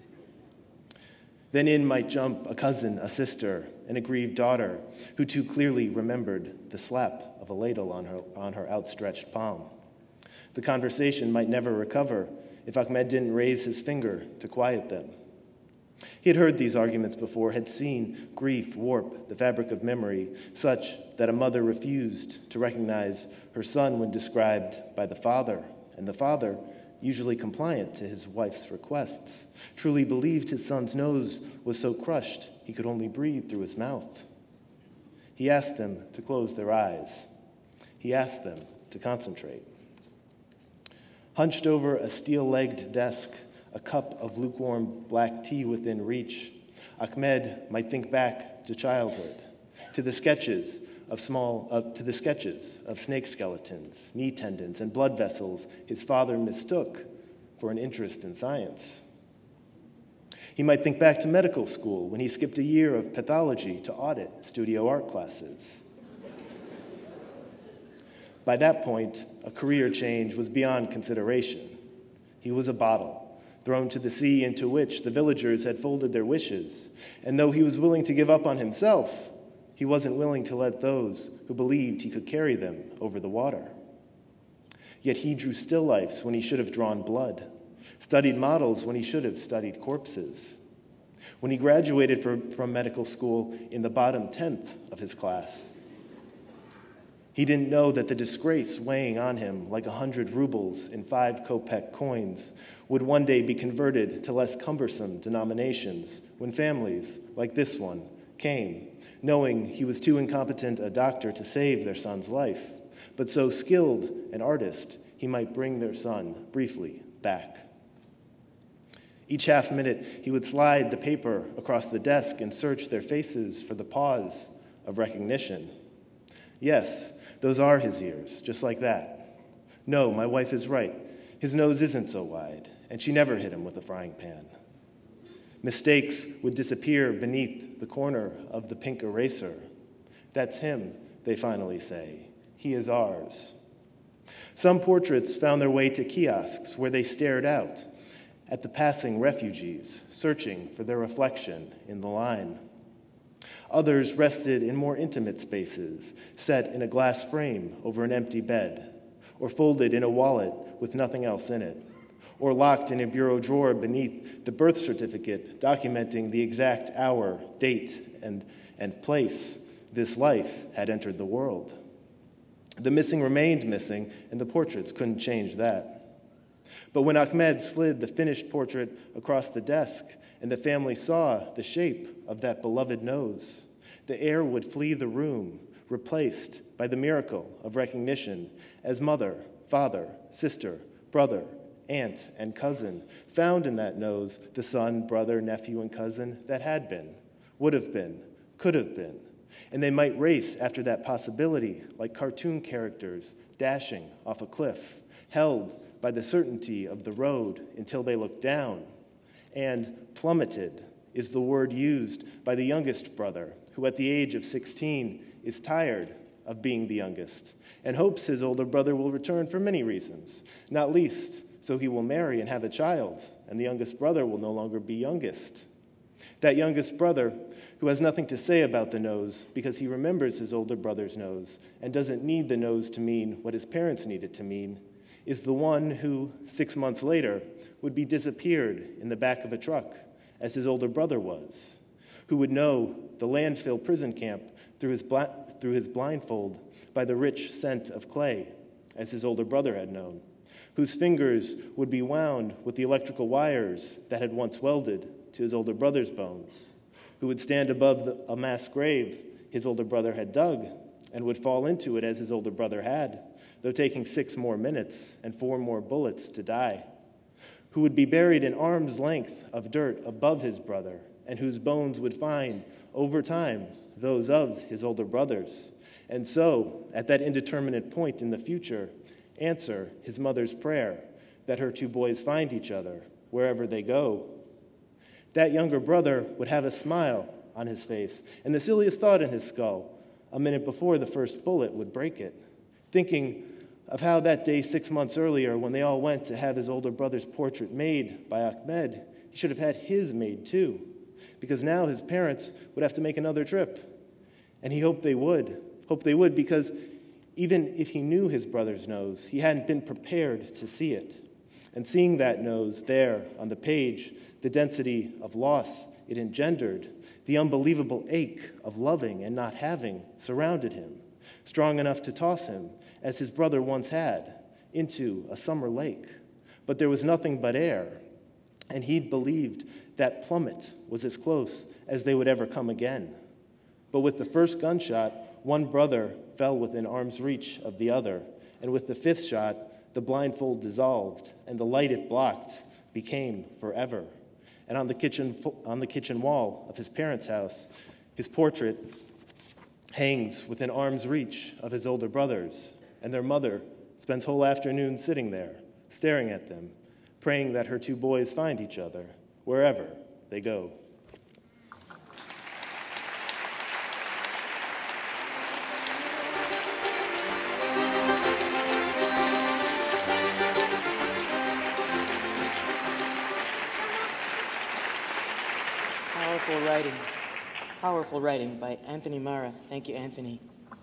S5: Then in might jump a cousin, a sister, an aggrieved daughter, who too clearly remembered the slap of a ladle on her, on her outstretched palm. The conversation might never recover if Ahmed didn't raise his finger to quiet them. He had heard these arguments before, had seen grief warp the fabric of memory, such that a mother refused to recognize her son when described by the father, and the father, usually compliant to his wife's requests, truly believed his son's nose was so crushed he could only breathe through his mouth. He asked them to close their eyes. He asked them to concentrate. Hunched over a steel-legged desk, a cup of lukewarm black tea within reach, Ahmed might think back to childhood, to the sketches of small, uh, to the sketches of snake skeletons, knee tendons, and blood vessels his father mistook for an interest in science. He might think back to medical school when he skipped a year of pathology to audit studio art classes. By that point, a career change was beyond consideration. He was a bottle, thrown to the sea into which the villagers had folded their wishes, and though he was willing to give up on himself, he wasn't willing to let those who believed he could carry them over the water. Yet he drew still lifes when he should have drawn blood, studied models when he should have studied corpses. When he graduated from, from medical school in the bottom tenth of his class, he didn't know that the disgrace weighing on him like a hundred rubles in five kopeck coins would one day be converted to less cumbersome denominations when families, like this one, came, knowing he was too incompetent a doctor to save their son's life, but so skilled an artist he might bring their son briefly back. Each half minute, he would slide the paper across the desk and search their faces for the pause of recognition. Yes, those are his ears, just like that. No, my wife is right. His nose isn't so wide, and she never hit him with a frying pan. Mistakes would disappear beneath the corner of the pink eraser. That's him, they finally say. He is ours. Some portraits found their way to kiosks where they stared out at the passing refugees, searching for their reflection in the line. Others rested in more intimate spaces, set in a glass frame over an empty bed, or folded in a wallet with nothing else in it, or locked in a bureau drawer beneath the birth certificate documenting the exact hour, date, and, and place this life had entered the world. The missing remained missing, and the portraits couldn't change that. But when Ahmed slid the finished portrait across the desk and the family saw the shape of that beloved nose, the air would flee the room, replaced by the miracle of recognition as mother, father, sister, brother, aunt, and cousin found in that nose the son, brother, nephew, and cousin that had been, would have been, could have been. And they might race after that possibility like cartoon characters dashing off a cliff, held by the certainty of the road until they looked down. And plummeted is the word used by the youngest brother, who at the age of sixteen is tired of being the youngest and hopes his older brother will return for many reasons, not least so he will marry and have a child, and the youngest brother will no longer be youngest. That youngest brother, who has nothing to say about the nose because he remembers his older brother's nose and doesn't need the nose to mean what his parents need it to mean, is the one who, six months later, would be disappeared in the back of a truck, as his older brother was, who would know the landfill prison camp through his, bla- through his blindfold by the rich scent of clay, as his older brother had known, whose fingers would be wound with the electrical wires that had once welded to his older brother's bones, who would stand above the, a mass grave his older brother had dug and would fall into it as his older brother had, though taking six more minutes and four more bullets to die, who would be buried an arm's length of dirt above his brother, and whose bones would find, over time, those of his older brothers, and so, at that indeterminate point in the future, answer his mother's prayer that her two boys find each other wherever they go. That younger brother would have a smile on his face and the silliest thought in his skull a minute before the first bullet would break it, thinking of how that day six months earlier when they all went to have his older brother's portrait made by Ahmed, he should have had his made too, because now his parents would have to make another trip. And he hoped they would, hoped they would because even if he knew his brother's nose, he hadn't been prepared to see it. And seeing that nose there on the page, the density of loss it engendered, the unbelievable ache of loving and not having, surrounded him, strong enough to toss him, as his brother once had, into a summer lake. But there was nothing but air, and he'd believed that plummet was as close as they would ever come again. But with the first gunshot, one brother fell within arm's reach of the other, and with the fifth shot, the blindfold dissolved, and the light it blocked became forever. And on the kitchen, on the kitchen wall of his parents' house, his portrait hangs within arm's reach of his older brothers, and their mother spends whole afternoons sitting there, staring at them, praying that her two boys find each other wherever they go.
S3: Powerful writing. Powerful writing by Anthony Marra. Thank you, Anthony.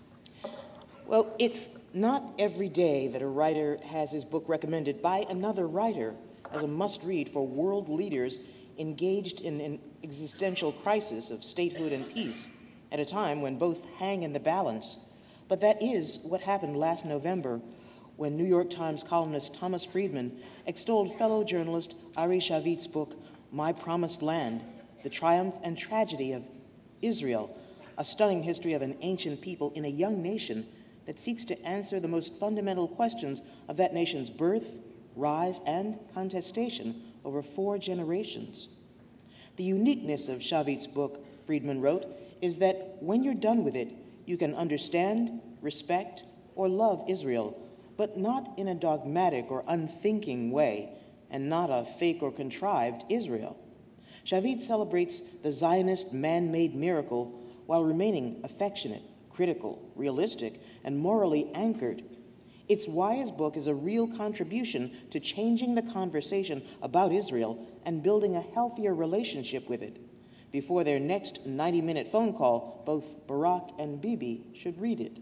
S3: Well, it's not every day that a writer has his book recommended by another writer as a must-read for world leaders engaged in an existential crisis of statehood and peace at a time when both hang in the balance. But that is what happened last November when New York Times columnist Thomas Friedman extolled fellow journalist Ari Shavit's book, My Promised Land, The Triumph and Tragedy of Israel, a stunning history of an ancient people in a young nation that seeks to answer the most fundamental questions of that nation's birth, rise, and contestation over four generations. The uniqueness of Shavit's book, Friedman wrote, is that when you're done with it, you can understand, respect, or love Israel, but not in a dogmatic or unthinking way, and not a fake or contrived Israel. Shavit celebrates the Zionist man-made miracle while remaining affectionate, critical, realistic, and morally anchored. It's why his book is a real contribution to changing the conversation about Israel and building a healthier relationship with it. Before their next ninety-minute phone call, both Barack and Bibi should read it.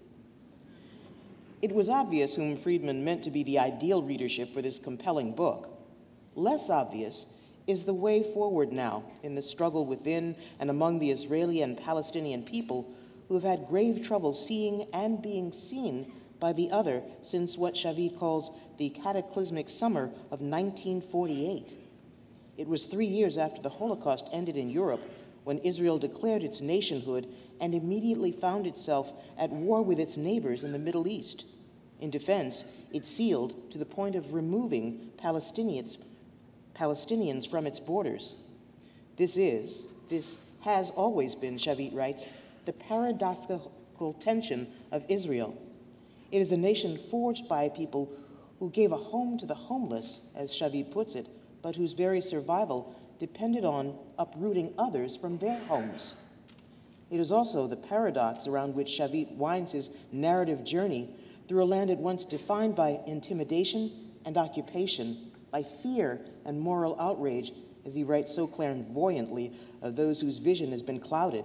S3: It was obvious whom Friedman meant to be the ideal readership for this compelling book. Less obvious is the way forward now in the struggle within and among the Israeli and Palestinian people who have had grave trouble seeing and being seen by the other since what Shavit calls the cataclysmic summer of nineteen forty-eight. It was three years after the Holocaust ended in Europe when Israel declared its nationhood and immediately found itself at war with its neighbors in the Middle East. In defense, it sealed to the point of removing Palestinians Palestinians from its borders. This is, this has always been, Shavit writes, the paradoxical tension of Israel. It is a nation forged by people who gave a home to the homeless, as Shavit puts it, but whose very survival depended on uprooting others from their homes. It is also the paradox around which Shavit winds his narrative journey through a land at once defined by intimidation and occupation, by fear and moral outrage, as he writes so clairvoyantly of those whose vision has been clouded.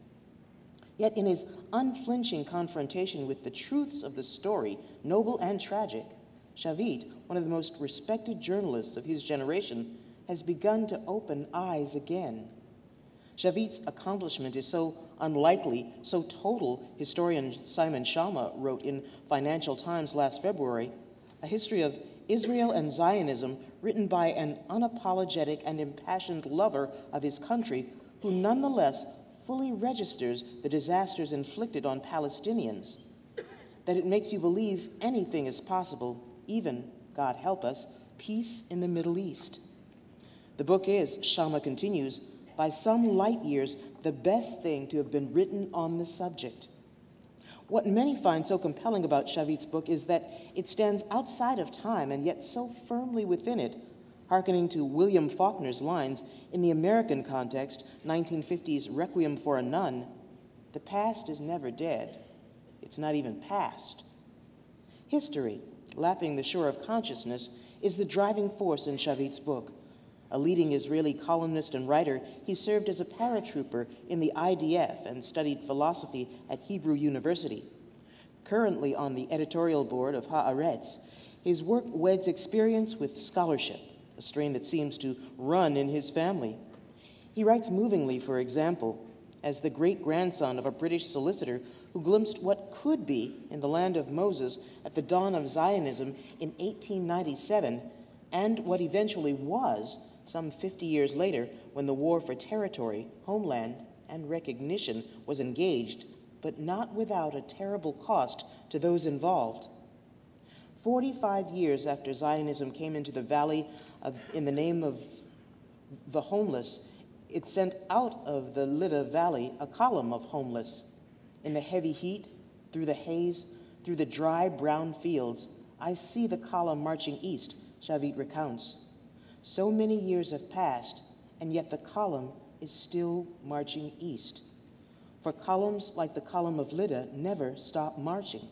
S3: Yet in his unflinching confrontation with the truths of the story, noble and tragic, Shavit, one of the most respected journalists of his generation, has begun to open eyes again. Shavit's accomplishment is so unlikely, so total, historian Simon Schama wrote in Financial Times last February, a history of Israel and Zionism written by an unapologetic and impassioned lover of his country who nonetheless fully registers the disasters inflicted on Palestinians, that it makes you believe anything is possible, even, God help us, peace in the Middle East. The book is, Schama continues, by some light years, the best thing to have been written on the subject. What many find so compelling about Shavit's book is that it stands outside of time and yet so firmly within it, hearkening to William Faulkner's lines, in the American context, nineteen fifties Requiem for a Nun, the past is never dead. It's not even past. History, lapping the shore of consciousness, is the driving force in Shavit's book. A leading Israeli columnist and writer, he served as a paratrooper in the I D F and studied philosophy at Hebrew University. Currently on the editorial board of Haaretz, his work weds experience with scholarship, a strain that seems to run in his family. He writes movingly, for example, as the great-grandson of a British solicitor who glimpsed what could be in the land of Moses at the dawn of Zionism in eighteen ninety-seven, and what eventually was some fifty years later when the war for territory, homeland, and recognition was engaged, but not without a terrible cost to those involved. Forty-five years after Zionism came into the valley of, in the name of the homeless, it sent out of the Lydda Valley a column of homeless. In the heavy heat, through the haze, through the dry brown fields, I see the column marching east, Shavit recounts. So many years have passed, and yet the column is still marching east. For columns like the column of Lydda never stop marching.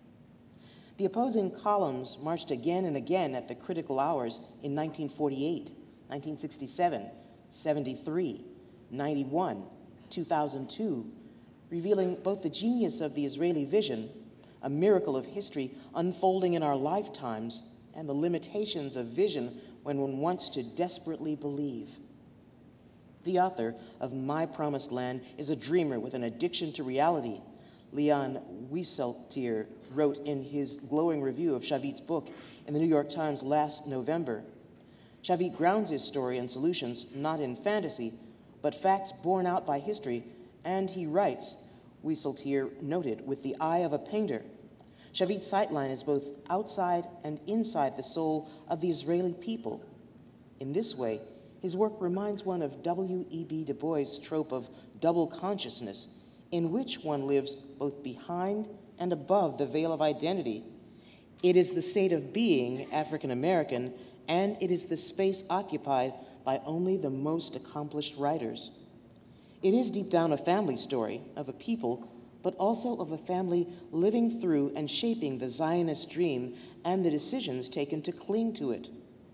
S3: The opposing columns marched again and again at the critical hours in nineteen forty-eight, nineteen sixty-seven, seventy-three, ninety-one, two thousand two, revealing both the genius of the Israeli vision, a miracle of history unfolding in our lifetimes, and the limitations of vision when one wants to desperately believe. The author of My Promised Land is a dreamer with an addiction to reality. Leon Wieseltier wrote in his glowing review of Shavit's book in the New York Times last November. Shavit grounds his story and solutions not in fantasy, but facts borne out by history, and he writes, Wieseltier noted, with the eye of a painter. Shavit's sightline is both outside and inside the soul of the Israeli people. In this way, his work reminds one of W E B Du Bois' trope of double consciousness, in which one lives both behind and above the veil of identity. It is the state of being African American, and it is the space occupied by only the most accomplished writers. It is deep down a family story of a people, but also of a family living through and shaping the Zionist dream and the decisions taken to cling to it.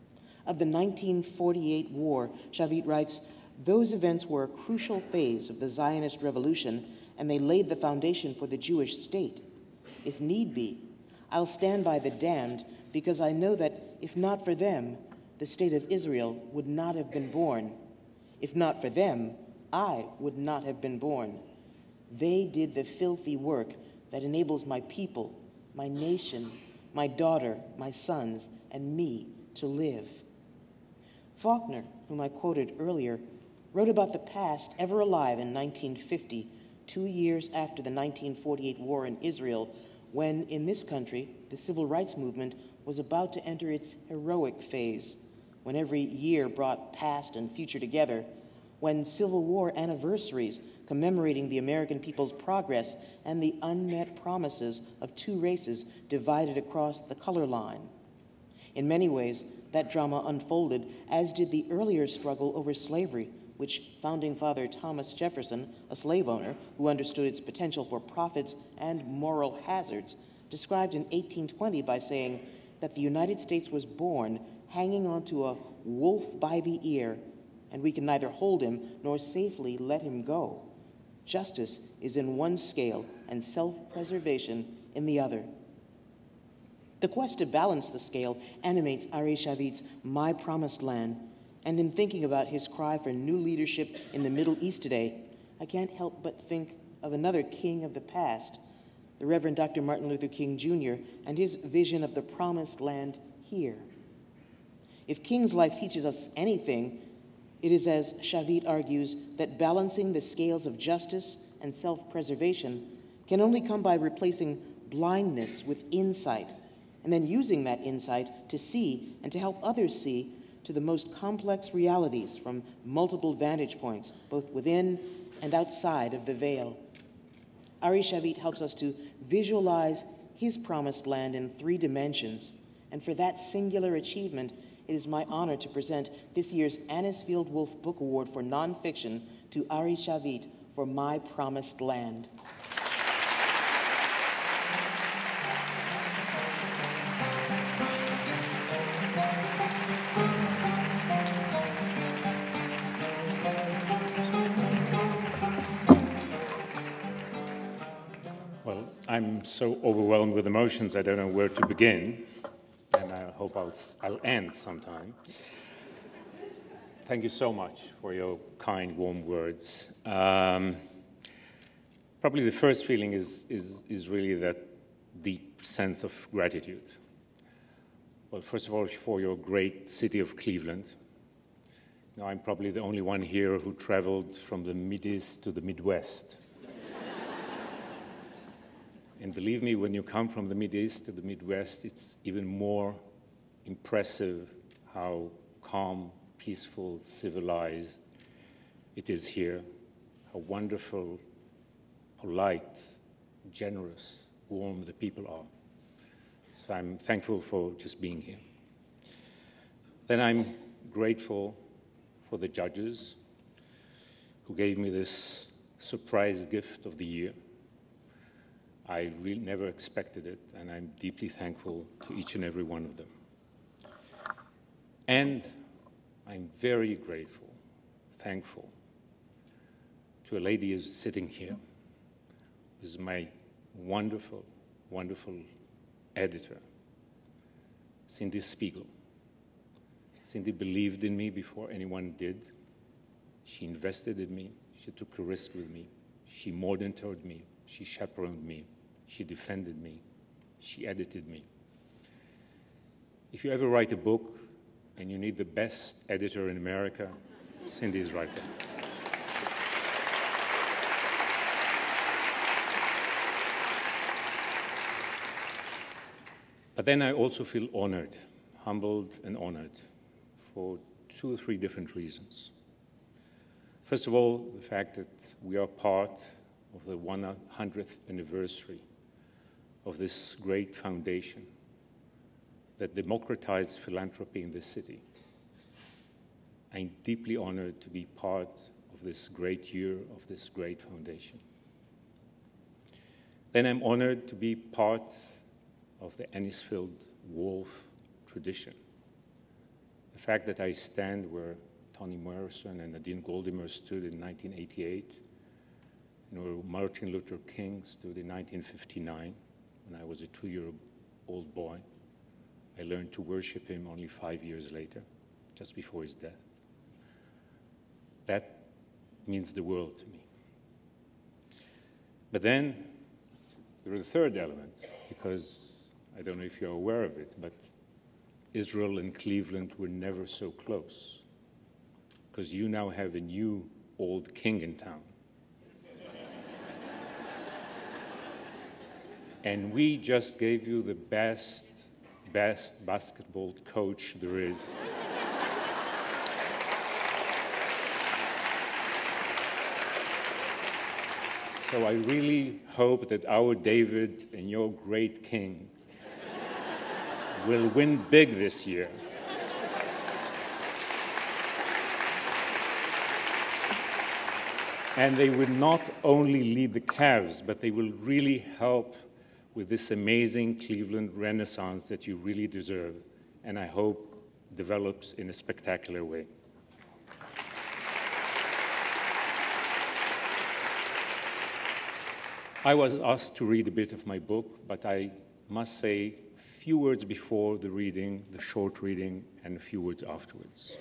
S3: Of the nineteen forty-eight war, Shavit writes, those events were a crucial phase of the Zionist revolution, and they laid the foundation for the Jewish state. If need be, I'll stand by the damned, because I know that if not for them, the state of Israel would not have been born. If not for them, I would not have been born. They did the filthy work that enables my people, my nation, my daughter, my sons, and me to live. Faulkner, whom I quoted earlier, wrote about the past ever alive in nineteen fifty, two years after the nineteen forty-eight war in Israel, when, in this country, the civil rights movement was about to enter its heroic phase, when every year brought past and future together, when Civil War anniversaries commemorating the American people's progress and the unmet promises of two races divided across the color line. In many ways, that drama unfolded, as did the earlier struggle over slavery, which founding father Thomas Jefferson, a slave owner who understood its potential for profits and moral hazards, described in eighteen twenty by saying that the United States was born hanging onto a wolf by the ear, and we can neither hold him nor safely let him go. Justice is in one scale and self-preservation in the other. The quest to balance the scale animates Ari Shavit's My Promised Land, and in thinking about his cry for new leadership in the Middle East today, I can't help but think of another king of the past, the Reverend Doctor Martin Luther King Junior, and his vision of the Promised Land here. If King's life teaches us anything, it is, as Shavit argues, that balancing the scales of justice and self-preservation can only come by replacing blindness with insight, and then using that insight to see and to help others see to the most complex realities from multiple vantage points, both within and outside of the veil. Ari Shavit helps us to visualize his promised land in three dimensions, and for that singular achievement, it is my honor to present this year's Anisfield-Wolf Book Award for nonfiction to Ari Shavit for My Promised Land.
S7: Well, I'm so overwhelmed with emotions, I don't know where to begin, and I hope I'll, I'll end sometime. thank you so much for your kind, warm words. Um, probably the first feeling is, is, is really that deep sense of gratitude. Well, first of all, for your great city of Cleveland. Now, I'm probably the only one here who traveled from the Mideast to the Midwest. And believe me, when you come from the Mideast to the Midwest, it's even more impressive how calm, peaceful, civilized it is here, how wonderful, polite, generous, warm the people are. So I'm thankful for just being here. Then I'm grateful for the judges who gave me this surprise gift of the year. I really never expected it, and I'm deeply thankful to each and every one of them. And I'm very grateful, thankful to a lady who's sitting here, who's my wonderful, wonderful editor, Cindy Spiegel. Cindy believed in me before anyone did. She invested in me. She took a risk with me. She monitored me. She chaperoned me. She defended me. She edited me. If you ever write a book and you need the best editor in America, Cindy is right there. But then I also feel honored, humbled and honored for two or three different reasons. First of all, the fact that we are part of the one hundredth anniversary of this great foundation that democratized philanthropy in this city. I'm deeply honored to be part of this great year of this great foundation. Then I'm honored to be part of the Anisfield-Wolf tradition. The fact that I stand where Toni Morrison and Nadine Gordimer stood in nineteen eighty-eight, and where Martin Luther King stood in nineteen fifty-nine, when I was a two-year-old boy. I learned to worship him only five years later, just before his death. That means the world to me. But then there is a third element, because I don't know if you're aware of it, but Israel and Cleveland were never so close, because you now have a new old king in town. And we just gave you the best, best basketball coach there is. So I really hope that our David and your great king will win big this year. And they will not only lead the Cavs, but they will really help with this amazing Cleveland renaissance that you really deserve, and I hope develops in a spectacular way. I was asked to read a bit of my book, but I must say a few words before the reading, the short reading, and a few words afterwards.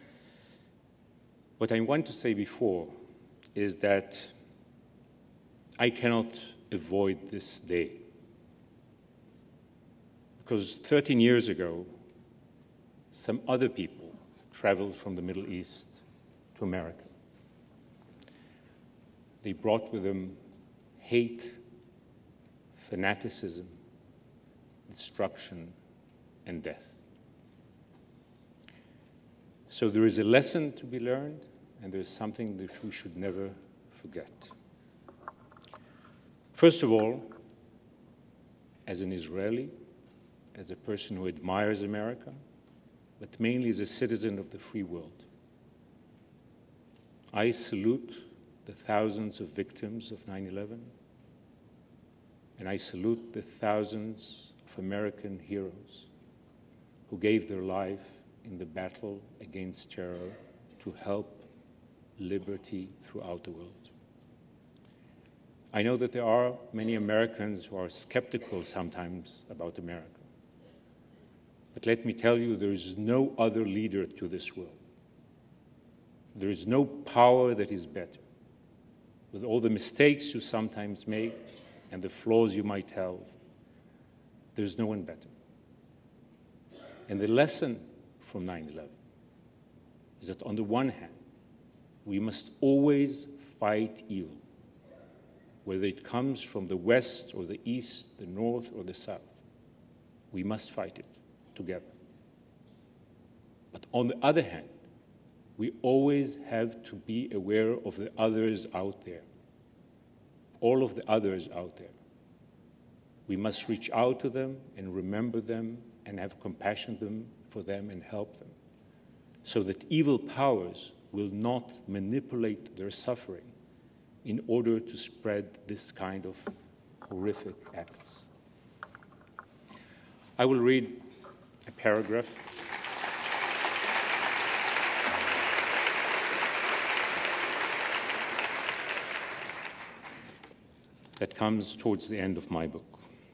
S7: What I want to say before is that I cannot avoid this day. Because thirteen years ago, some other people traveled from the Middle East to America. They brought with them hate, fanaticism, destruction, and death. So there is a lesson to be learned, and there is something that we should never forget. First of all, as an Israeli, as a person who admires America, but mainly as a citizen of the free world, I salute the thousands of victims of nine eleven, and I salute the thousands of American heroes who gave their life in the battle against terror to help liberty throughout the world. I know that there are many Americans who are skeptical sometimes about America. But let me tell you, there is no other leader to this world. There is no power that is better. With all the mistakes you sometimes make and the flaws you might have, there's no one better. And the lesson from nine eleven is that on the one hand, we must always fight evil, whether it comes from the west or the east, the north or the south. We must fight it together. But on the other hand, we always have to be aware of the others out there, all of the others out there. We must reach out to them and remember them and have compassion them, for them and help them, so that evil powers will not manipulate their suffering in order to spread this kind of horrific acts. I will read a paragraph that comes towards the end of my book.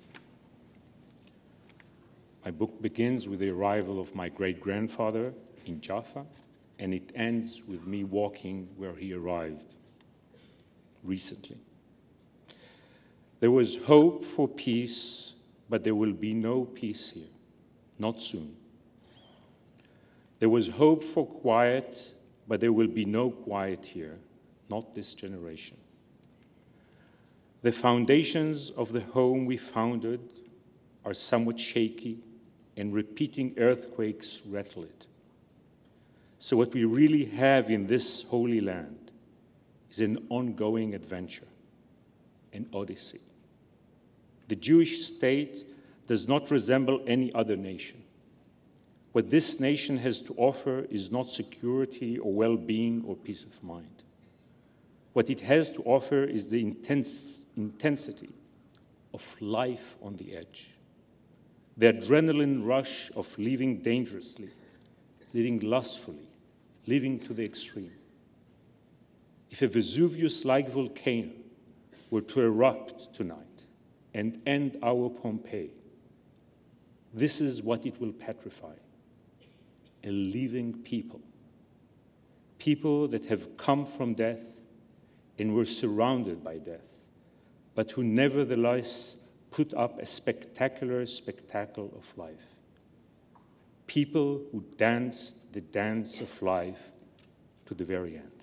S7: My book begins with the arrival of my great-grandfather in Jaffa, and it ends with me walking where he arrived recently. There was hope for peace, but there will be no peace here, not soon. There was hope for quiet, but there will be no quiet here, not this generation. The foundations of the home we founded are somewhat shaky, and repeating earthquakes rattle it. So what we really have in this holy land is an ongoing adventure, an odyssey. The Jewish state does not resemble any other nation. What this nation has to offer is not security or well-being or peace of mind. What it has to offer is the intense intensity of life on the edge, the adrenaline rush of living dangerously, living lustfully, living to the extreme. If a Vesuvius-like volcano were to erupt tonight and end our Pompeii, this is what it will petrify: a living people, people that have come from death and were surrounded by death, but who nevertheless put up a spectacular spectacle of life. People who danced the dance of life to the very end.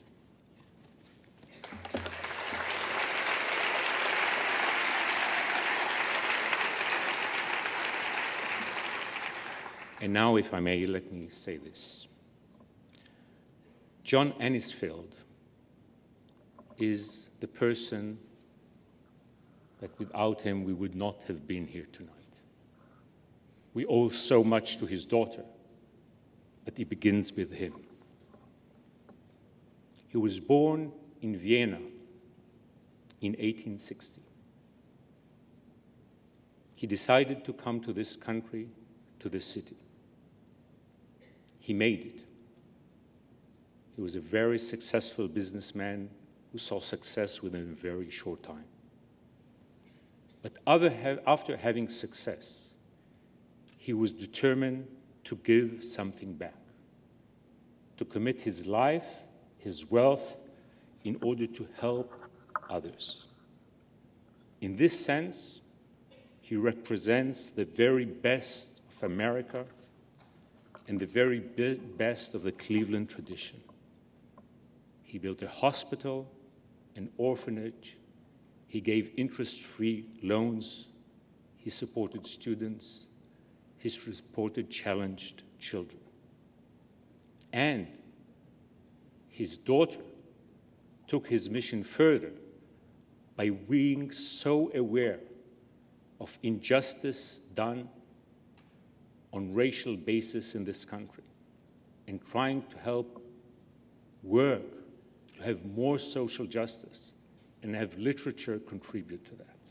S7: And now, if I may, let me say this. John Anisfield is the person that without him we would not have been here tonight. We owe so much to his daughter, but it begins with him. He was born in Vienna in eighteen sixty. He decided to come to this country, to this city. He made it. He was a very successful businessman who saw success within a very short time. But after having success, he was determined to give something back, to commit his life, his wealth, in order to help others. In this sense, he represents the very best of America and the very best of the Cleveland tradition. He built a hospital, an orphanage. He gave interest-free loans. He supported students. He supported challenged children. And his daughter took his mission further by being so aware of injustice done on racial basis in this country and trying to help work to have more social justice and have literature contribute to that.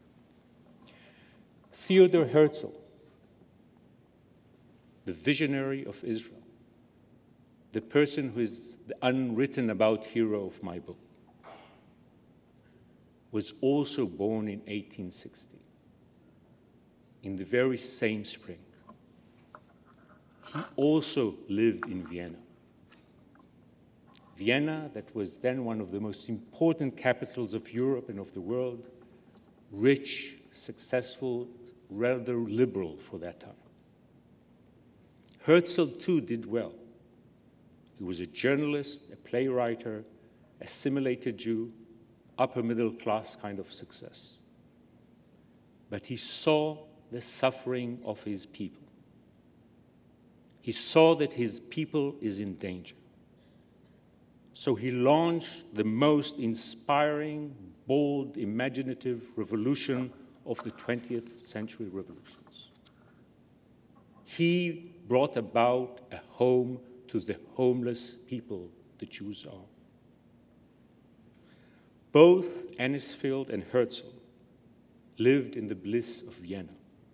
S7: Theodor Herzl, the visionary of Israel, the person who is the unwritten about hero of my book, was also born in eighteen sixty, in the very same spring. He also lived in Vienna. Vienna, that was then one of the most important capitals of Europe and of the world, rich, successful, rather liberal for that time. Herzl, too, did well. He was a journalist, a playwright, assimilated Jew, upper middle class kind of success. But he saw the suffering of his people. He saw that his people is in danger. So he launched the most inspiring, bold, imaginative revolution of the twentieth century revolutions. He brought about a home to the homeless people the Jews are. Both Anisfield and Herzl lived in the bliss of Vienna.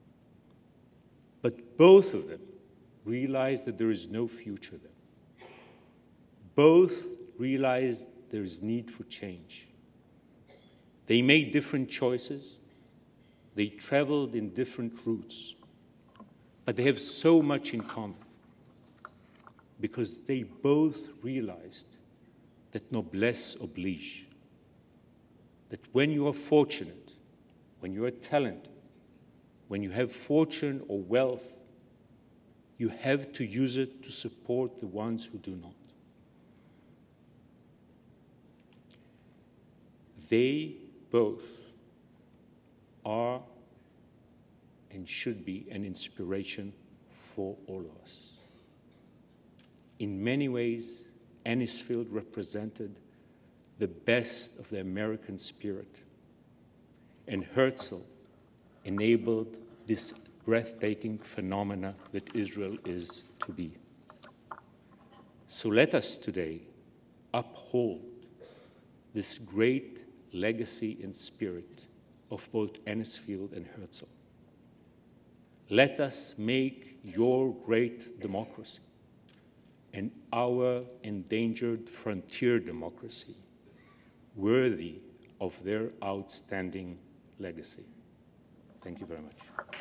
S7: But both of them realized that there is no future there. Both realized there is need for change. They made different choices. They traveled in different routes. But they have so much in common because they both realized that noblesse oblige, that when you are fortunate, when you are talented, when you have fortune or wealth, you have to use it to support the ones who do not. They both are and should be an inspiration for all of us. In many ways, Anisfield represented the best of the American spirit, and Herzl enabled this breathtaking phenomena that Israel is to be. So let us today uphold this great legacy and spirit of both Anisfield and Herzl. Let us make your great democracy and our endangered frontier democracy worthy of their outstanding legacy. Thank you very much.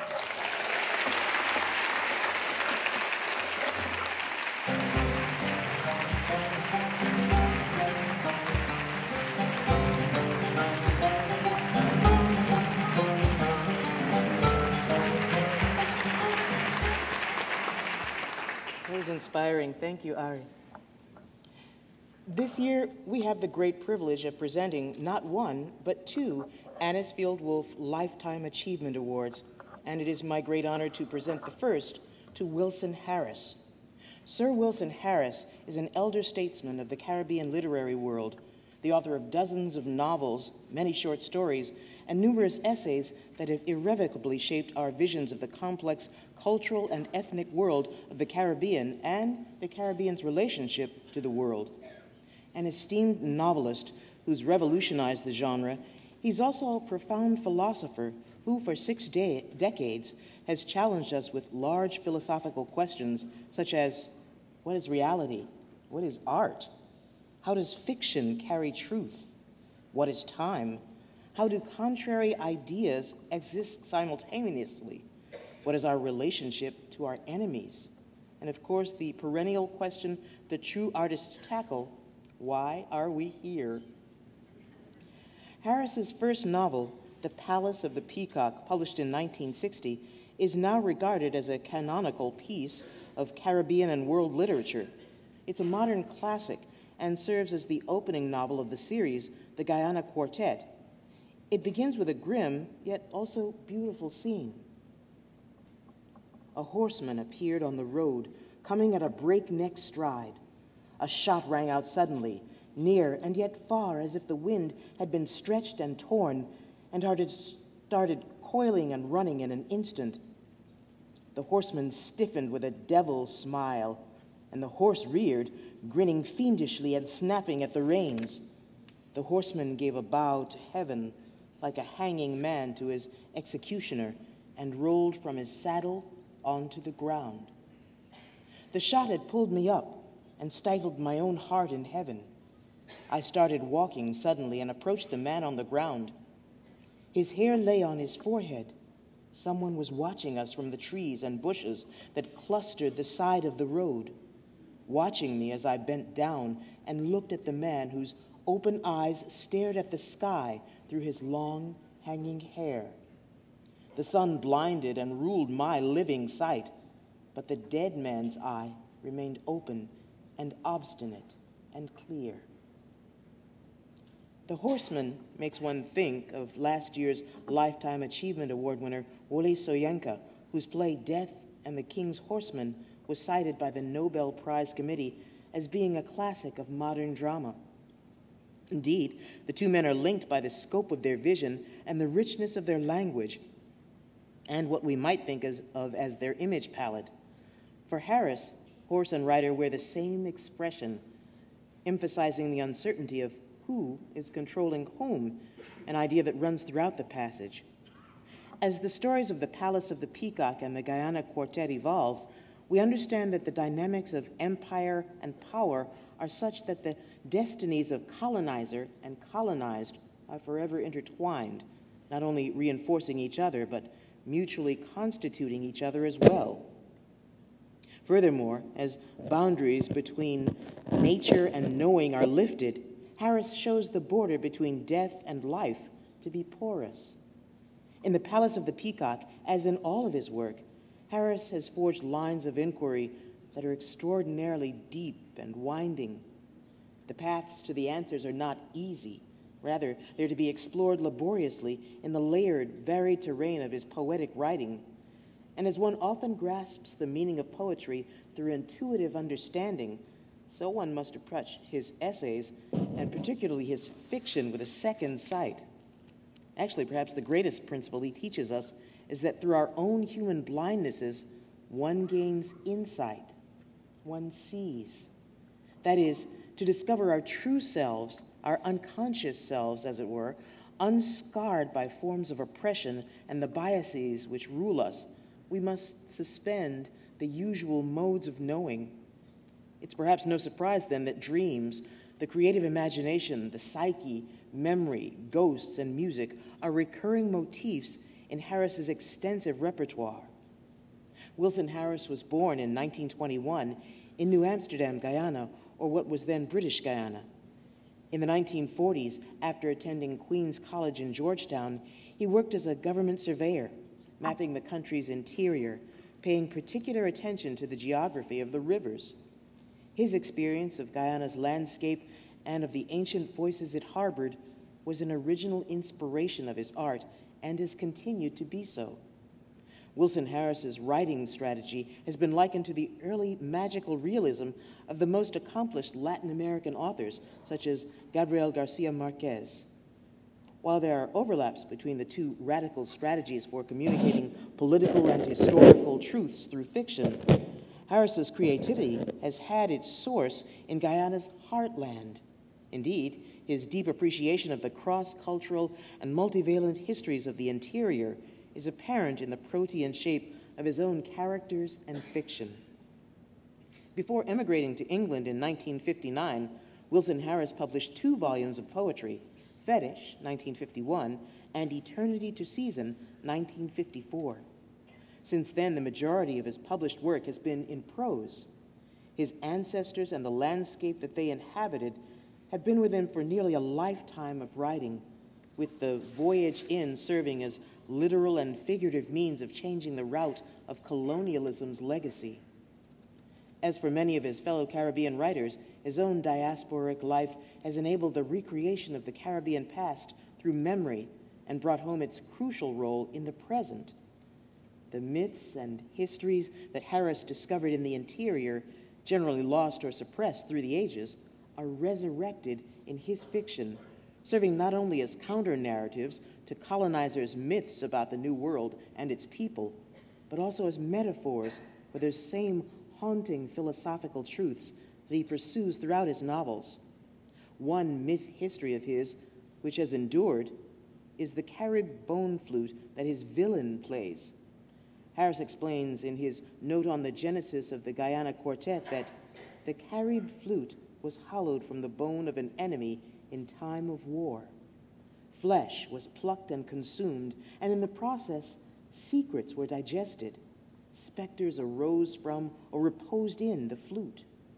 S3: That was inspiring. Thank you, Ari. This year, we have the great privilege of presenting not one, but two Anisfield-Wolf Lifetime Achievement Awards, and it is my great honor to present the first to Wilson Harris. Sir Wilson Harris is an elder statesman of the Caribbean literary world, the author of dozens of novels, many short stories, and numerous essays that have irrevocably shaped our visions of the complex cultural and ethnic world of the Caribbean and the Caribbean's relationship to the world. An esteemed novelist who's revolutionized the genre, he's also a profound philosopher who, for six de- decades, has challenged us with large philosophical questions such as, what is reality? What is art? How does fiction carry truth? What is time? How do contrary ideas exist simultaneously? What is our relationship to our enemies? And of course, the perennial question that true artists tackle, why are we here? Harris's first novel, The Palace of the Peacock, published in nineteen sixty, is now regarded as a canonical piece of Caribbean and world literature. It's a modern classic and serves as the opening novel of the series, The Guyana Quartet. It begins with a grim, yet also beautiful scene. A horseman appeared on the road, coming at a breakneck stride. A shot rang out suddenly, near and yet far, as if the wind had been stretched and torn, and had started coiling and running in an instant. The horseman stiffened with a devil's smile, and the horse reared, grinning fiendishly and snapping at the reins. The horseman gave a bow to heaven, like a hanging man to his executioner, and rolled from his saddle onto the ground. The shot had pulled me up and stifled my own heart in heaven. I started walking suddenly and approached the man on the ground. His hair lay on his forehead. Someone was watching us from the trees and bushes that clustered the side of the road. watching me as I bent down and looked at the man whose open eyes stared at the sky through his long, hanging hair. The sun blinded and ruled my living sight, but the dead man's eye remained open and obstinate and clear. The Horseman makes one think of last year's Lifetime Achievement Award winner Wole Soyinka, whose play Death and the King's Horseman was cited by the Nobel Prize Committee as being a classic of modern drama. Indeed, the two men are linked by the scope of their vision and the richness of their language, and what we might think as, of as their image palette. For Harris, horse and rider wear the same expression, emphasizing the uncertainty of who is controlling whom, an idea that runs throughout the passage. As the stories of the Palace of the Peacock and the Guyana Quartet evolve, we understand that the dynamics of empire and power are such that the destinies of colonizer and colonized are forever intertwined, not only reinforcing each other, but mutually constituting each other as well. Furthermore, as boundaries between nature and knowing are lifted, Harris shows the border between death and life to be porous. In the Palace of the Peacock, as in all of his work, Harris has forged lines of inquiry that are extraordinarily deep and winding. The paths to the answers are not easy. Rather, they're to be explored laboriously in the layered, varied terrain of his poetic writing. And as one often grasps the meaning of poetry through intuitive understanding, so one must approach his essays, and particularly his fiction, with a second sight. Actually, perhaps the greatest principle he teaches us is that through our own human blindnesses, one gains insight, one sees. That is, to discover our true selves, our unconscious selves, as it were, unscarred by forms of oppression and the biases which rule us, we must suspend the usual modes of knowing. It's perhaps no surprise, then, that dreams, the creative imagination, the psyche, memory, ghosts, and music are recurring motifs in Harris's extensive repertoire. Wilson Harris was born in nineteen twenty-one in New Amsterdam, Guyana, or what was then British Guyana. In the nineteen forties, after attending Queens College in Georgetown, he worked as a government surveyor, mapping the country's interior, paying particular attention to the geography of the rivers. His experience of Guyana's landscape and of the ancient voices it harbored was an original inspiration of his art and has continued to be so. Wilson Harris's writing strategy has been likened to the early magical realism of the most accomplished Latin American authors, such as Gabriel Garcia Marquez. While there are overlaps between the two radical strategies for communicating political and historical truths through fiction, Harris's creativity has had its source in Guyana's heartland. Indeed, his deep appreciation of the cross-cultural and multivalent histories of the interior is apparent in the protean shape of his own characters and fiction. Before emigrating to England in nineteen fifty-nine, Wilson Harris published two volumes of poetry, Fetish, nineteen fifty-one, and Eternity to Season, nineteen fifty-four. Since then, the majority of his published work has been in prose. His ancestors and the landscape that they inhabited have been with him for nearly a lifetime of writing, with the voyage in serving as literal and figurative means of changing the route of colonialism's legacy. As for many of his fellow Caribbean writers, his own diasporic life has enabled the recreation of the Caribbean past through memory and brought home its crucial role in the present. The myths and histories that Harris discovered in the interior, generally lost or suppressed through the ages, are resurrected in his fiction, serving not only as counter-narratives to colonizers' myths about the New World and its people, but also as metaphors for those same haunting philosophical truths that he pursues throughout his novels. One myth history of his, which has endured, is the Carib bone flute that his villain plays. Harris explains in his note on the genesis of the Guyana Quartet that the Carib flute was hollowed from the bone of an enemy in time of war. Flesh was plucked and consumed, and in the process, secrets were digested. Specters arose from or reposed in the flute.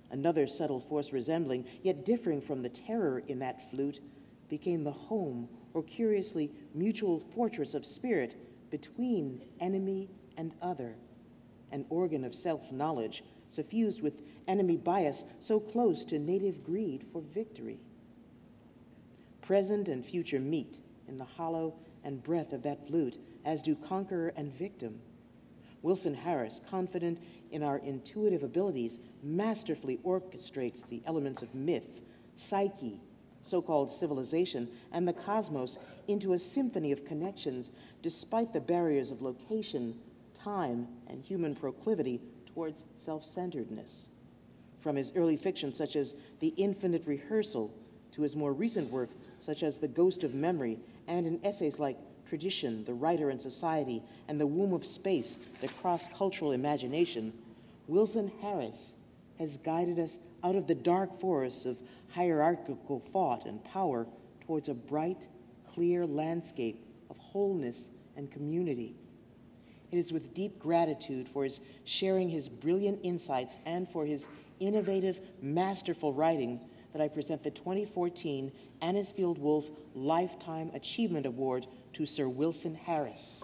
S3: another subtle force resembling, yet differing from the terror in that flute, became the home or curiously mutual fortress of spirit between enemy and other, an organ of self-knowledge suffused with enemy bias so close to native greed for victory. Present and future meet in the hollow and breath of that flute, as do conqueror and victim. Wilson Harris, confident in our intuitive abilities, masterfully orchestrates the elements of myth, psyche, so-called civilization, and the cosmos into a symphony of connections despite the barriers of location, time, and human proclivity towards self-centeredness. From his early fiction such as The Infinite Rehearsal to his more recent work such as The Ghost of Memory, and in essays like Tradition, The Writer and Society, and The Womb of Space, The Cross-Cultural Imagination, Wilson Harris has guided us out of the dark forests of hierarchical thought and power towards a bright, clear landscape of wholeness and community. It is with deep gratitude for his sharing his brilliant insights and for his innovative, masterful writing that I present the twenty fourteen Anisfield-Wolf Lifetime Achievement Award to Sir Wilson Harris.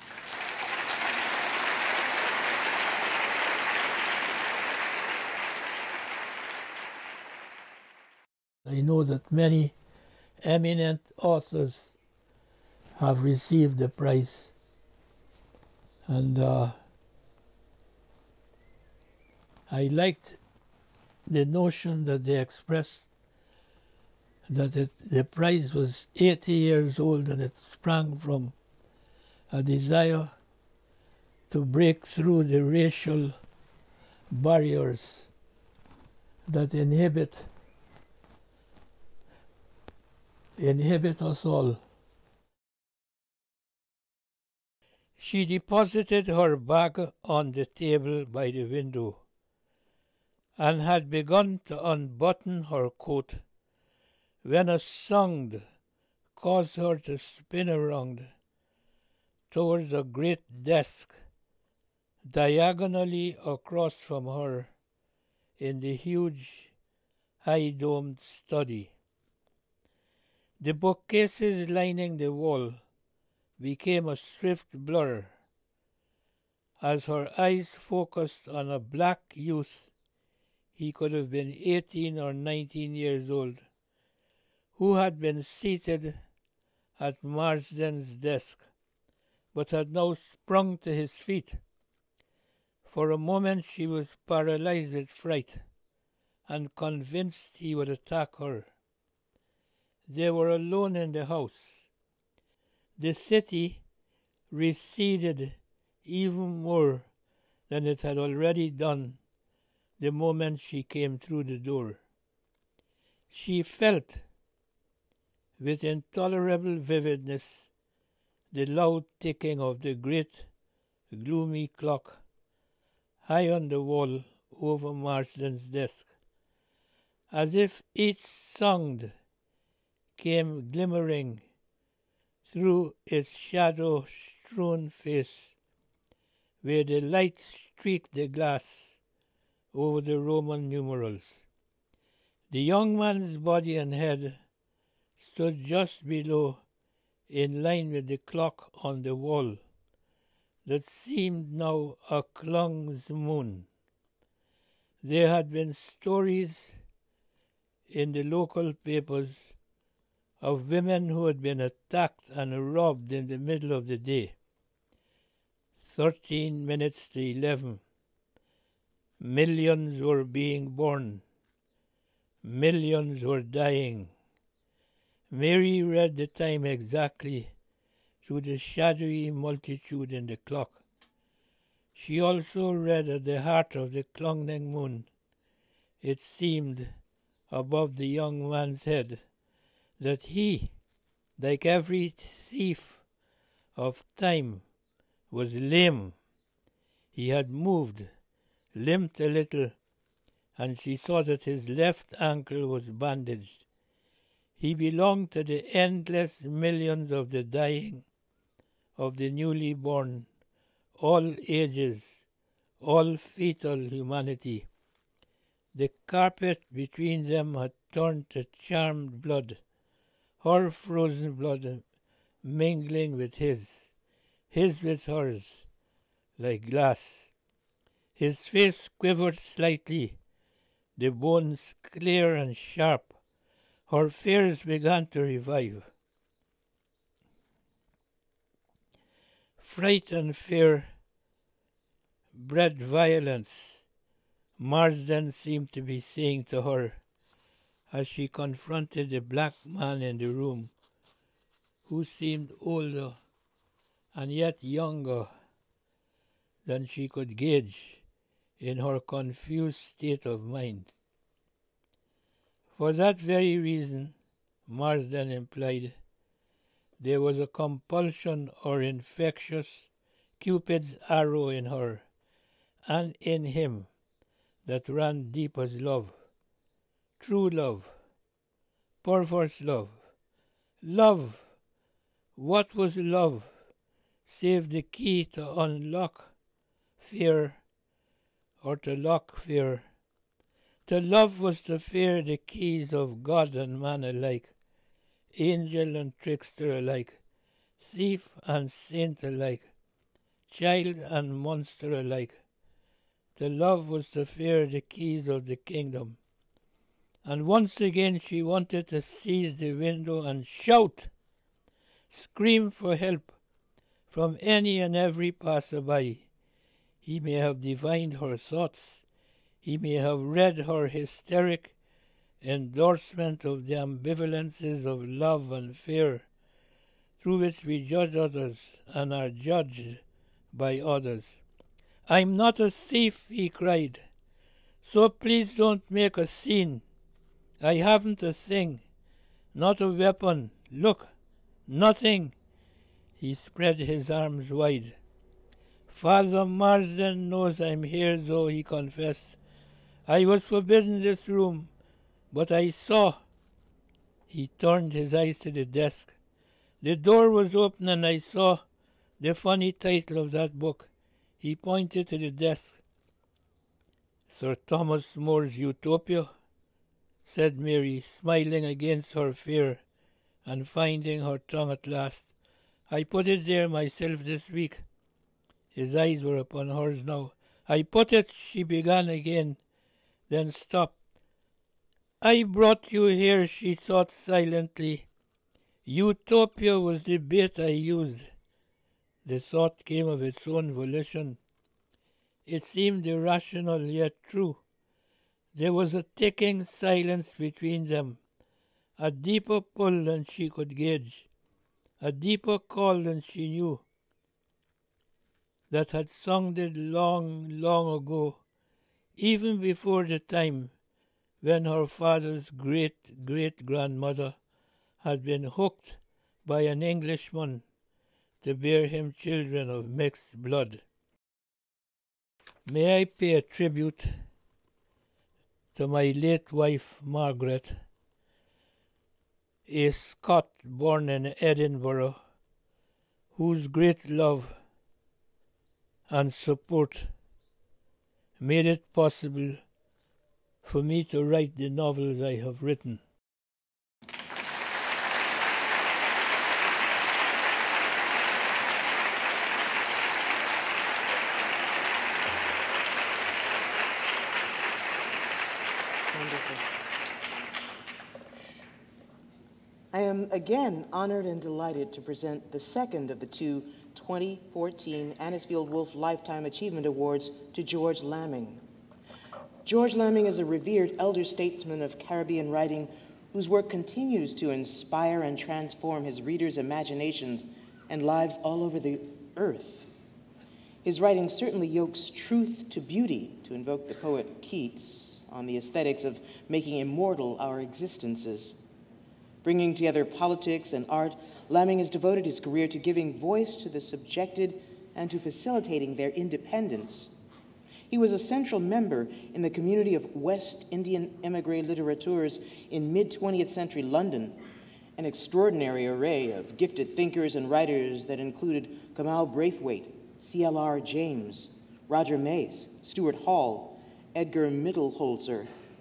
S8: I know that many eminent authors have received the prize, and uh, I liked the notion that they expressed that it, the prize was eighty years old and it sprang from a desire to break through the racial barriers that inhibit inhibit us all. She deposited her bag on the table by the window and had begun to unbutton her coat when a sound caused her to spin around towards a great desk diagonally across from her in the huge high-domed study. The bookcases lining the wall became a swift blur as her eyes focused on a black youth. He could have been eighteen or nineteen years old, who had been seated at Marsden's desk, but had now sprung to his feet. For a moment she was paralyzed with fright and convinced he would attack her. They were alone in the house. The city receded even more than it had already done the moment she came through the door. She felt with intolerable vividness the loud ticking of the great gloomy clock high on the wall over Marsden's desk, as if each sound came glimmering through its shadow-strewn face, where the light streaked the glass over the Roman numerals. The young man's body and head stood just below, in line with the clock on the wall that seemed now a Klung's moon. There had been stories in the local papers of women who had been attacked and robbed in the middle of the day. Thirteen minutes to eleven. Millions were being born. Millions were dying. Mary read the time exactly through the shadowy multitude in the clock. She also read at the heart of the Klungning moon. It seemed above the young man's head that he, like every thief of time, was lame. He had moved, limped a little, and she saw that his left ankle was bandaged. He belonged to the endless millions of the dying, of the newly born, all ages, all fetal humanity. The carpet between them had turned to charmed blood, her frozen blood mingling with his, his with hers, like glass. His face quivered slightly, the bones clear and sharp. Her fears began to revive. Fright and fear bred violence, Marsden seemed to be saying to her as she confronted the black man in the room, who seemed older and yet younger than she could gauge in her confused state of mind. For that very reason, Marsden implied, there was a compulsion or infectious Cupid's arrow in her and in him that ran deep as love, true love, perverse love. Love, what was love, save the key to unlock fear or to lock fear? To love was to fear the keys of God and man alike, angel and trickster alike, thief and saint alike, child and monster alike. To love was to fear the keys of the kingdom. And once again she wanted to seize the window and shout, scream for help from any and every passerby. He may have divined her thoughts. He may have read her hysteric endorsement of the ambivalences of love and fear, through which we judge others and are judged by others. I'm not a thief, he cried, so please don't make a scene. I haven't a thing, not a weapon. Look, nothing. He spread his arms wide. Father Marsden knows I'm here, though, he confessed. I was forbidden this room, but I saw. He turned his eyes to the desk. The door was open and I saw the funny title of that book. He pointed to the desk. Sir Thomas More's Utopia, said Mary, smiling against her fear and finding her tongue at last. I put it there myself this week. His eyes were upon hers now. I put it, she began again, then stopped. I brought you here, she thought silently. Utopia was the bait I used. The thought came of its own volition. It seemed irrational yet true. There was a ticking silence between them, a deeper pull than she could gauge, a deeper call than she knew, that had sounded long, long ago, even before the time when her father's great-great-grandmother had been hooked by an Englishman to bear him children of mixed blood. May I pay a tribute to my late wife, Margaret, a Scot born in Edinburgh, whose great love and support made it possible for me to write the novels I have written.
S3: Wonderful. I am again honored and delighted to present the second of the two twenty fourteen Anisfield-Wolf Lifetime Achievement Awards to George Lamming. George Lamming is a revered elder statesman of Caribbean writing whose work continues to inspire and transform his readers' imaginations and lives all over the earth. His writing certainly yokes truth to beauty, to invoke the poet Keats on the aesthetics of making immortal our existences. Bringing together politics and art, Lamming has devoted his career to giving voice to the subjected and to facilitating their independence. He was a central member in the community of West Indian émigré littérateurs in mid-twentieth century London, an extraordinary array of gifted thinkers and writers that included Kamal Braithwaite, C L R James, Roger Mace, Stuart Hall, Edgar Mittelholzer,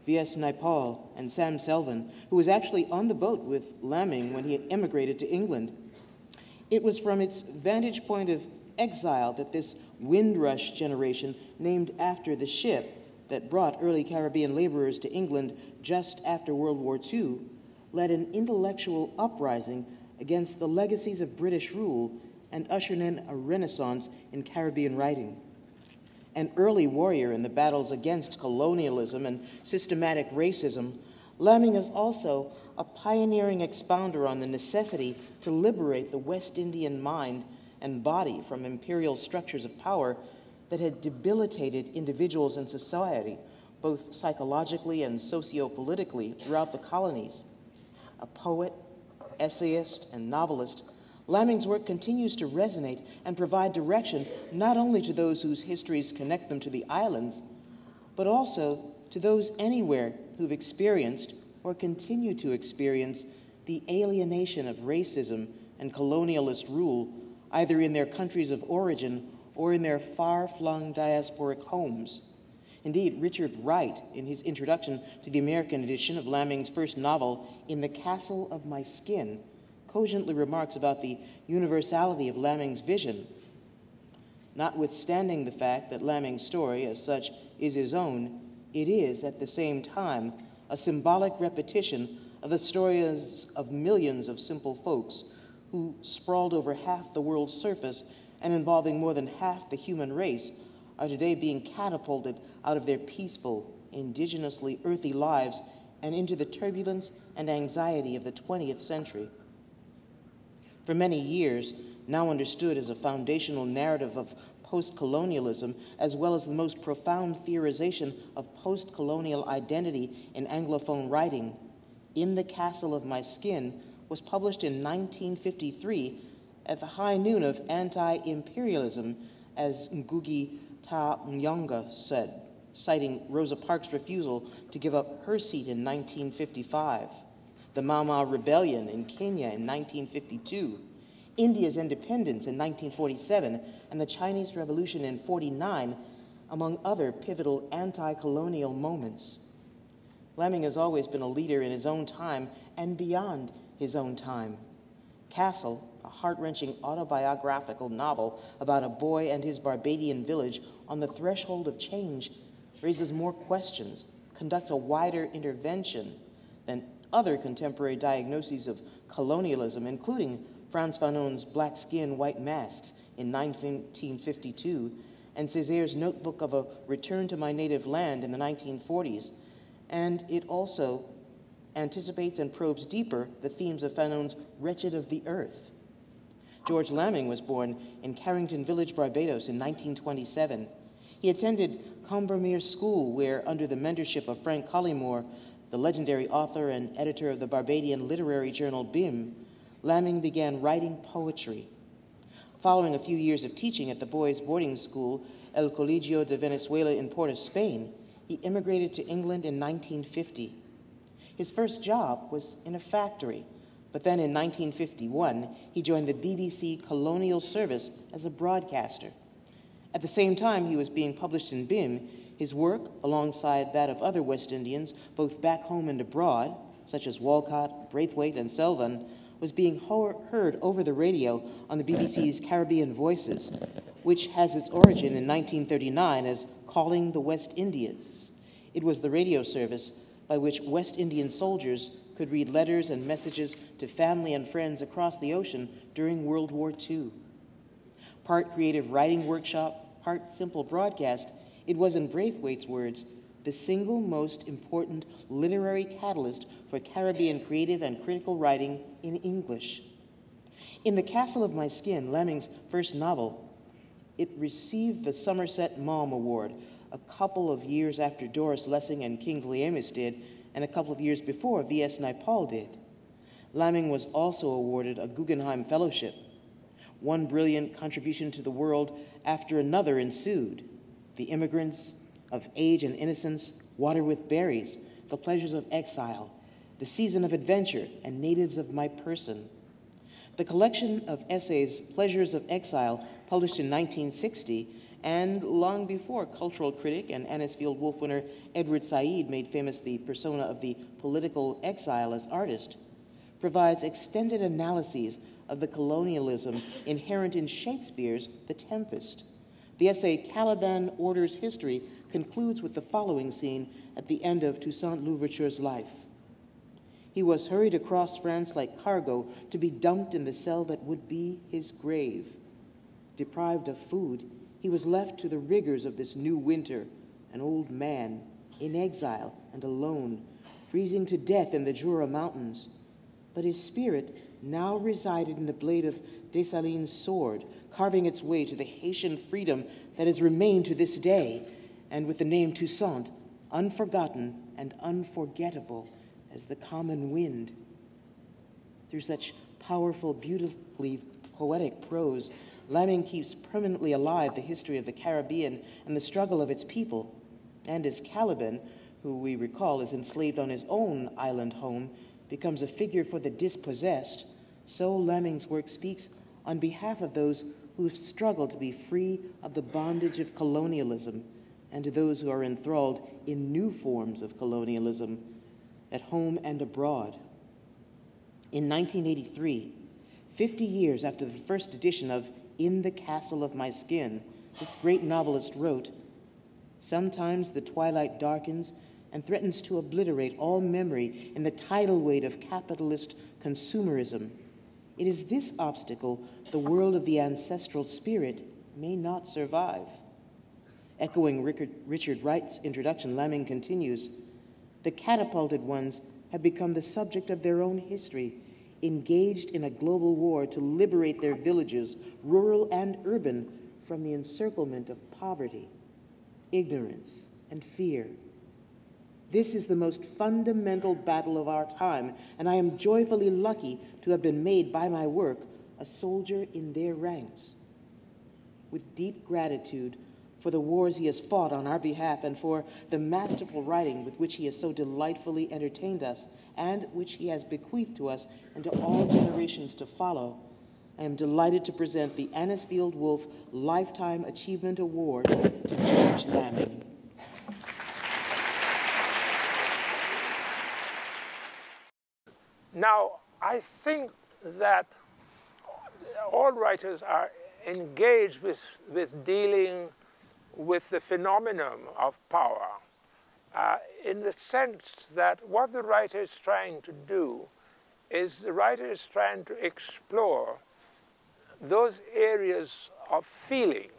S3: V S Naipaul, and Sam Selvin, who was actually on the boat with Lamming when he emigrated to England. It was from its vantage point of exile that this Windrush generation, named after the ship that brought early Caribbean laborers to England just after World War Two, led an intellectual uprising against the legacies of British rule and ushered in a renaissance in Caribbean writing. An early warrior in the battles against colonialism and systematic racism, Lamming is also a pioneering expounder on the necessity to liberate the West Indian mind and body from imperial structures of power that had debilitated individuals in society, both psychologically and socio-politically, throughout the colonies. A poet, essayist, and novelist, Lamming's work continues to resonate and provide direction not only to those whose histories connect them to the islands, but also to those anywhere who've experienced or continue to experience the alienation of racism and colonialist rule, either in their countries of origin or in their far-flung diasporic homes. Indeed, Richard Wright, in his introduction to the American edition of Lamming's first novel, In the Castle of My Skin, cogently remarks about the universality of Lamming's vision. Notwithstanding the fact that Lamming's story, as such, is his own, it is, at the same time, a symbolic repetition of the stories of millions of simple folks who, sprawled over half the world's surface and involving more than half the human race, are today being catapulted out of their peaceful, indigenously earthy lives and into the turbulence and anxiety of the twentieth century. For many years, now understood as a foundational narrative of post-colonialism, as well as the most profound theorization of post-colonial identity in Anglophone writing, In the Castle of My Skin was published in nineteen fifty-three at the high noon of anti-imperialism, as Ngugi Ta Nyong'o said, citing Rosa Parks' refusal to give up her seat in nineteen fifty-five, the Mau Mau Rebellion in Kenya in nineteen fifty-two, India's independence in nineteen forty-seven, and the Chinese Revolution in forty-nine, among other pivotal anti-colonial moments. Lamming has always been a leader in his own time and beyond his own time. Castle, a heart-wrenching autobiographical novel about a boy and his Barbadian village on the threshold of change, raises more questions, conducts a wider intervention than other contemporary diagnoses of colonialism, including Frantz Fanon's Black Skin, White Masks in nineteen fifty-two, and Césaire's Notebook of a Return to My Native Land in the nineteen forties, and it also anticipates and probes deeper the themes of Fanon's Wretched of the Earth. George Lamming was born in Carrington Village, Barbados in nineteen twenty-seven. He attended Combermere School, where, under the mentorship of Frank Collymore, the legendary author and editor of the Barbadian literary journal B I M, Lamming began writing poetry. Following a few years of teaching at the boys' boarding school, El Colegio de Venezuela in Port of Spain, he immigrated to England in nineteen fifty. His first job was in a factory, but then in nineteen fifty-one, he joined the B B C Colonial Service as a broadcaster. At the same time he was being published in B I M, his work, alongside that of other West Indians, both back home and abroad, such as Walcott, Braithwaite, and Selvin, was being ho- heard over the radio on the B B C's Caribbean Voices, which has its origin in nineteen thirty-nine as Calling the West Indies. It was the radio service by which West Indian soldiers could read letters and messages to family and friends across the ocean during World War Two. Part creative writing workshop, part simple broadcast, it was, in Braithwaite's words, the single most important literary catalyst for Caribbean creative and critical writing in English. In The Castle of My Skin, Lamming's first novel, it received the Somerset Maugham Award a couple of years after Doris Lessing and Kingsley Amis did, and a couple of years before V S Naipaul did. Lamming was also awarded a Guggenheim Fellowship. One brilliant contribution to the world after another ensued. The Immigrants, Of Age and Innocence, Water with Berries, The Pleasures of Exile, The Season of Adventure, and Natives of My Person. The collection of essays, Pleasures of Exile, published in nineteen sixty, and long before cultural critic and Anisfield-Wolf winner Edward Said made famous the persona of the political exile as artist, provides extended analyses of the colonialism inherent in Shakespeare's The Tempest. The essay Caliban Orders History concludes with the following scene at the end of Toussaint Louverture's life. He was hurried across France like cargo to be dumped in the cell that would be his grave. Deprived of food, he was left to the rigors of this new winter, an old man, in exile and alone, freezing to death in the Jura Mountains. But his spirit now resided in the blade of Dessalines' sword, carving its way to the Haitian freedom that has remained to this day, and with the name Toussaint, unforgotten and unforgettable as the common wind. Through such powerful, beautifully poetic prose, Lamming keeps permanently alive the history of the Caribbean and the struggle of its people. And as Caliban, who we recall is enslaved on his own island home, becomes a figure for the dispossessed, so Lamming's work speaks on behalf of those who have struggled to be free of the bondage of colonialism, and to those who are enthralled in new forms of colonialism, at home and abroad. In nineteen eighty-three, fifty years after the first edition of In the Castle of My Skin, this great novelist wrote, "Sometimes the twilight darkens and threatens to obliterate all memory in the tidal weight of capitalist consumerism. It is this obstacle the world of the ancestral spirit may not survive." Echoing Richard Wright's introduction, Lamming continues, "The catapulted ones have become the subject of their own history, engaged in a global war to liberate their villages, rural and urban, from the encirclement of poverty, ignorance, and fear. This is the most fundamental battle of our time, and I am joyfully lucky to have been made by my work a soldier in their ranks. With deep gratitude for the wars he has fought on our behalf and for the masterful writing with which he has so delightfully entertained us and which he has bequeathed to us and to all generations to follow, I am delighted to present the Anisfield-Wolf Lifetime Achievement Award to George Lamming."
S9: Now, I think that all writers are engaged with, with dealing with the phenomenon of power, uh, in the sense that what the writer is trying to do is the writer is trying to explore those areas of feeling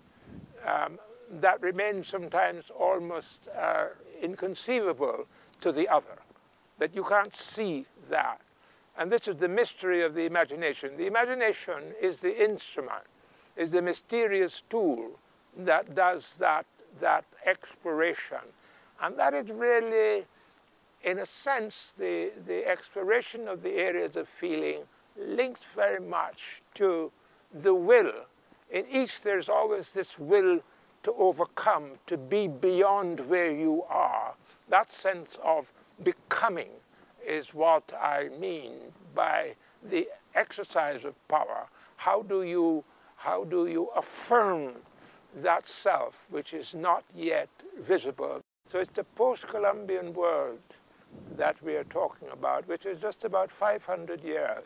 S9: um, that remain sometimes almost uh, inconceivable to the other, that you can't see that. And this is the mystery of the imagination. The imagination is the instrument, is the mysterious tool that does that, that exploration. And that is really, in a sense, the, the exploration of the areas of feeling links very much to the will. In each, there's always this will to overcome, to be beyond where you are. That sense of becoming is what I mean by the exercise of power. How do you, how do you affirm that self which is not yet visible? So it's the post-Columbian world that we are talking about, which is just about five hundred years.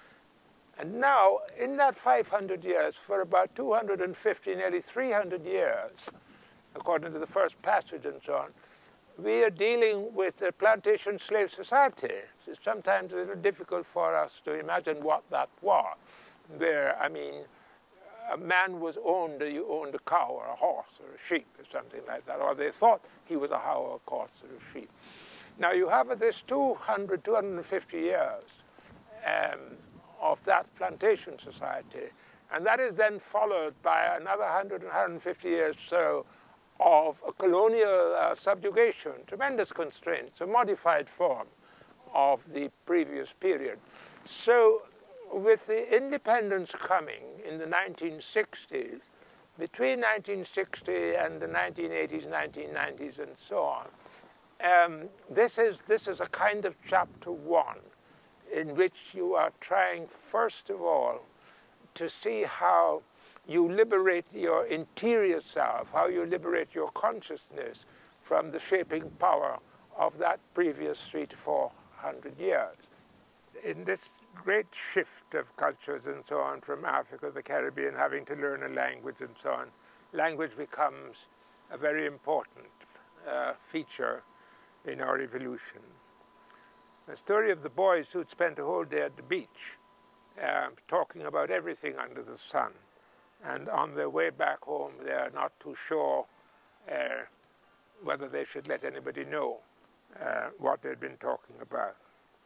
S9: And now, in that five hundred years, for about two hundred fifty, nearly three hundred years, according to the first passage and so on, we are dealing with a plantation slave society. It's sometimes a little difficult for us to imagine what that was, where, I mean, a man was owned, you owned a cow or a horse or a sheep or something like that, or they thought he was a cow or a horse or a sheep. Now you have this two hundred, two hundred fifty years um, of that plantation society, and that is then followed by another one hundred, one hundred fifty years so of a colonial uh, subjugation, tremendous constraints, a modified form of the previous period. So with the independence coming in the nineteen sixties, between nineteen sixty and the nineteen eighties, nineteen nineties, and so on, um, this is, this is a kind of chapter one in which you are trying, first of all, to see how you liberate your interior self, how you liberate your consciousness from the shaping power of that previous three to four hundred years. In this great shift of cultures and so on from Africa, the Caribbean, having to learn a language and so on, language becomes a very important uh, feature in our evolution. The story of the boys who'd spent a whole day at the beach uh, talking about everything under the sun, and on their way back home they are not too sure uh, whether they should let anybody know uh, what they'd been talking about.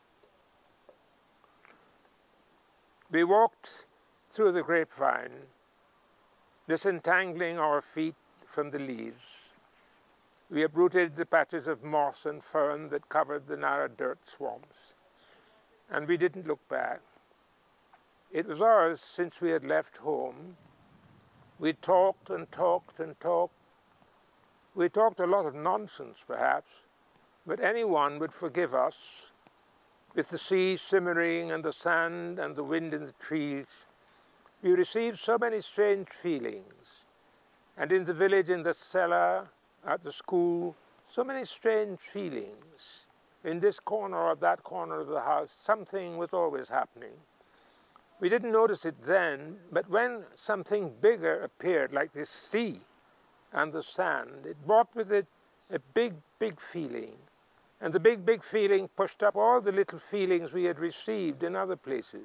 S9: We walked through the grapevine, disentangling our feet from the leaves. We uprooted the patches of moss and fern that covered the narrow dirt swamps, and we didn't look back. It was ours since we had left home. We talked and talked and talked. We talked a lot of nonsense, perhaps, but anyone would forgive us. With the sea simmering and the sand and the wind in the trees, we received so many strange feelings. And in the village, in the cellar, at the school, so many strange feelings. In this corner or that corner of the house, something was always happening. We didn't notice it then, but when something bigger appeared, like the sea and the sand, it brought with it a big, big feeling. And the big, big feeling pushed up all the little feelings we had received in other places.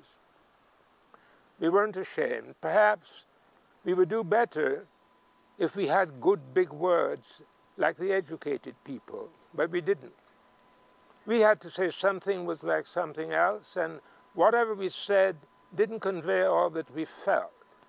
S9: We weren't ashamed. Perhaps we would do better if we had good, big words like the educated people, but we didn't. We had to say something was like something else, and whatever we said didn't convey all that we felt.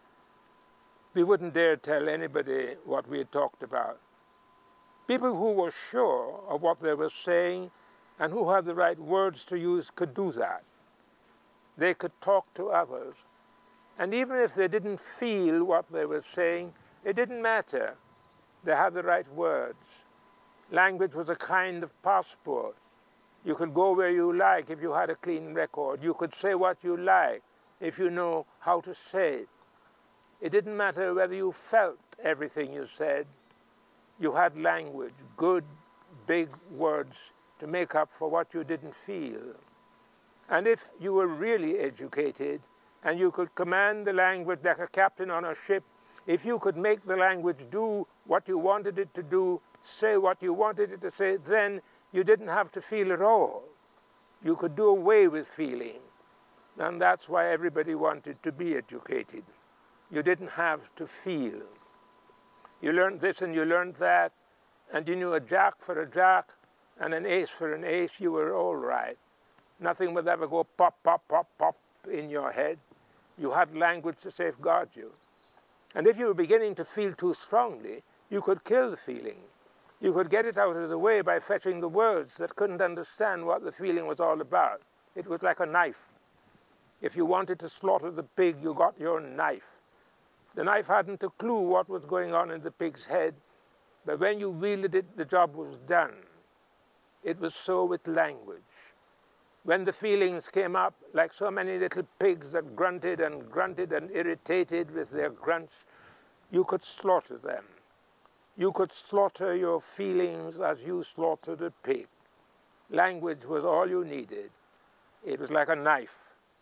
S9: We wouldn't dare tell anybody what we had talked about. People who were sure of what they were saying and who had the right words to use could do that. They could talk to others. And even if they didn't feel what they were saying, it didn't matter. They had the right words. Language was a kind of passport. You could go where you like if you had a clean record. You could say what you like if you know how to say it. It didn't matter whether you felt everything you said. You had language, good, big words to make up for what you didn't feel. And if you were really educated and you could command the language like a captain on a ship, if you could make the language do what you wanted it to do, say what you wanted it to say, then you didn't have to feel at all. You could do away with feeling. And that's why everybody wanted to be educated. You didn't have to feel. You learned this and you learned that, and you knew a jack for a jack and an ace for an ace, you were all right. Nothing would ever go pop, pop, pop, pop in your head. You had language to safeguard you. And if you were beginning to feel too strongly, you could kill the feeling. You could get it out of the way by fetching the words that couldn't understand what the feeling was all about. It was like a knife. If you wanted to slaughter the pig, you got your knife. The knife hadn't a clue what was going on in the pig's head, but when you wielded it, the job was done. It was so with language. When the feelings came up, like so many little pigs that grunted and grunted and irritated with their grunts, you could slaughter them. You could slaughter your feelings as you slaughtered a pig. Language was all you needed. It was like a knife.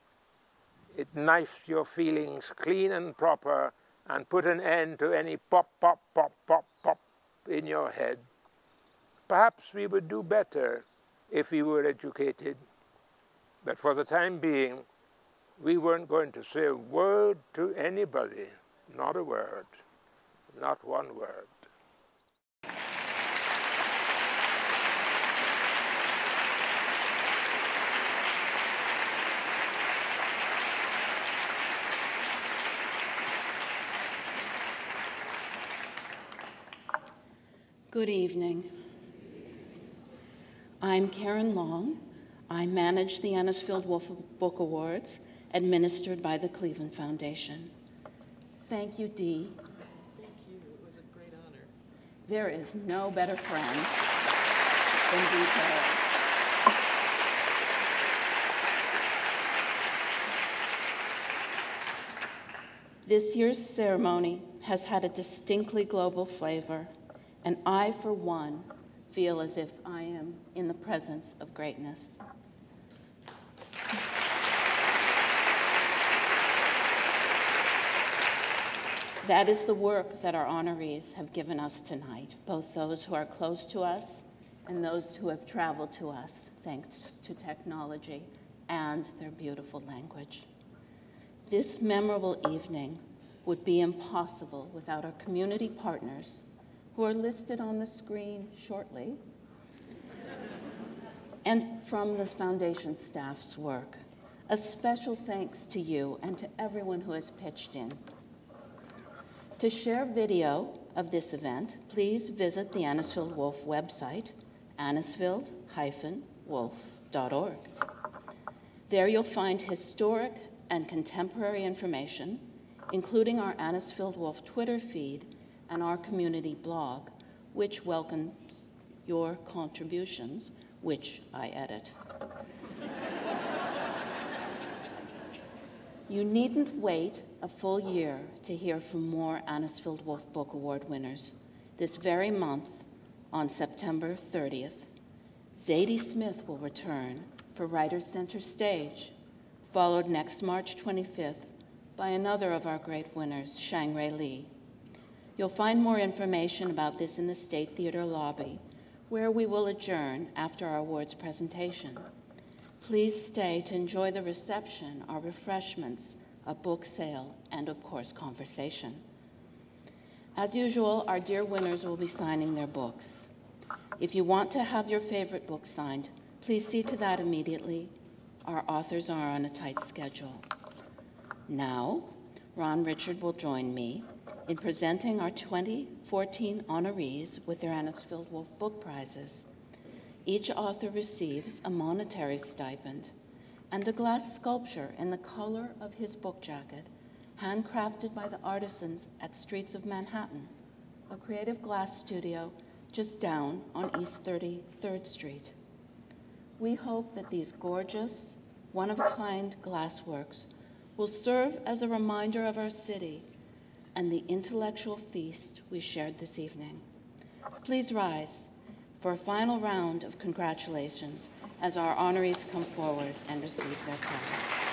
S9: It knifed your feelings clean and proper and put an end to any pop, pop, pop, pop, pop in your head. Perhaps we would do better if we were educated, but for the time being, we weren't going to say a word to anybody, not a word, not one word.
S10: Good evening. I'm Karen Long. I manage the Anisfield-Wolf Book Awards, administered by the Cleveland Foundation. Thank you, Dee.
S3: Thank you. It was a great honor.
S10: There is no better friend than Dee Perry. This year's ceremony has had a distinctly global flavor, and I, for one, feel as if I am in the presence of greatness. That is the work that our honorees have given us tonight, both those who are close to us and those who have traveled to us thanks to technology and their beautiful language. This memorable evening would be impossible without our community partners, who are listed on the screen shortly, and from this foundation staff's work. A special thanks to you and to everyone who has pitched in. To share video of this event, please visit the Anisfield-Wolf website, anisfield dash wolf dot org. There you'll find historic and contemporary information, including our Anisfield-Wolf Twitter feed and our community blog, which welcomes your contributions, which I edit. You needn't wait a full year to hear from more Anisfield-Wolf Book Award winners. This very month, on September thirtieth, Zadie Smith will return for Writers Center Stage, followed next March twenty-fifth by another of our great winners, Shang-Rae Lee. You'll find more information about this in the State Theater lobby, where we will adjourn after our awards presentation. Please stay to enjoy the reception, our refreshments, a book sale, and of course, conversation. As usual, our dear winners will be signing their books. If you want to have your favorite book signed, please see to that immediately. Our authors are on a tight schedule. Now, Ron Richard will join me in presenting our twenty fourteen honorees with their Anisfield-Wolf Book Prizes. Each author receives a monetary stipend and a glass sculpture in the color of his book jacket, handcrafted by the artisans at Streets of Manhattan, a creative glass studio just down on East thirty-third Street. We hope that these gorgeous, one-of-a-kind glassworks will serve as a reminder of our city and the intellectual feast we shared this evening. Please rise for a final round of congratulations as our honorees come forward and receive their prizes.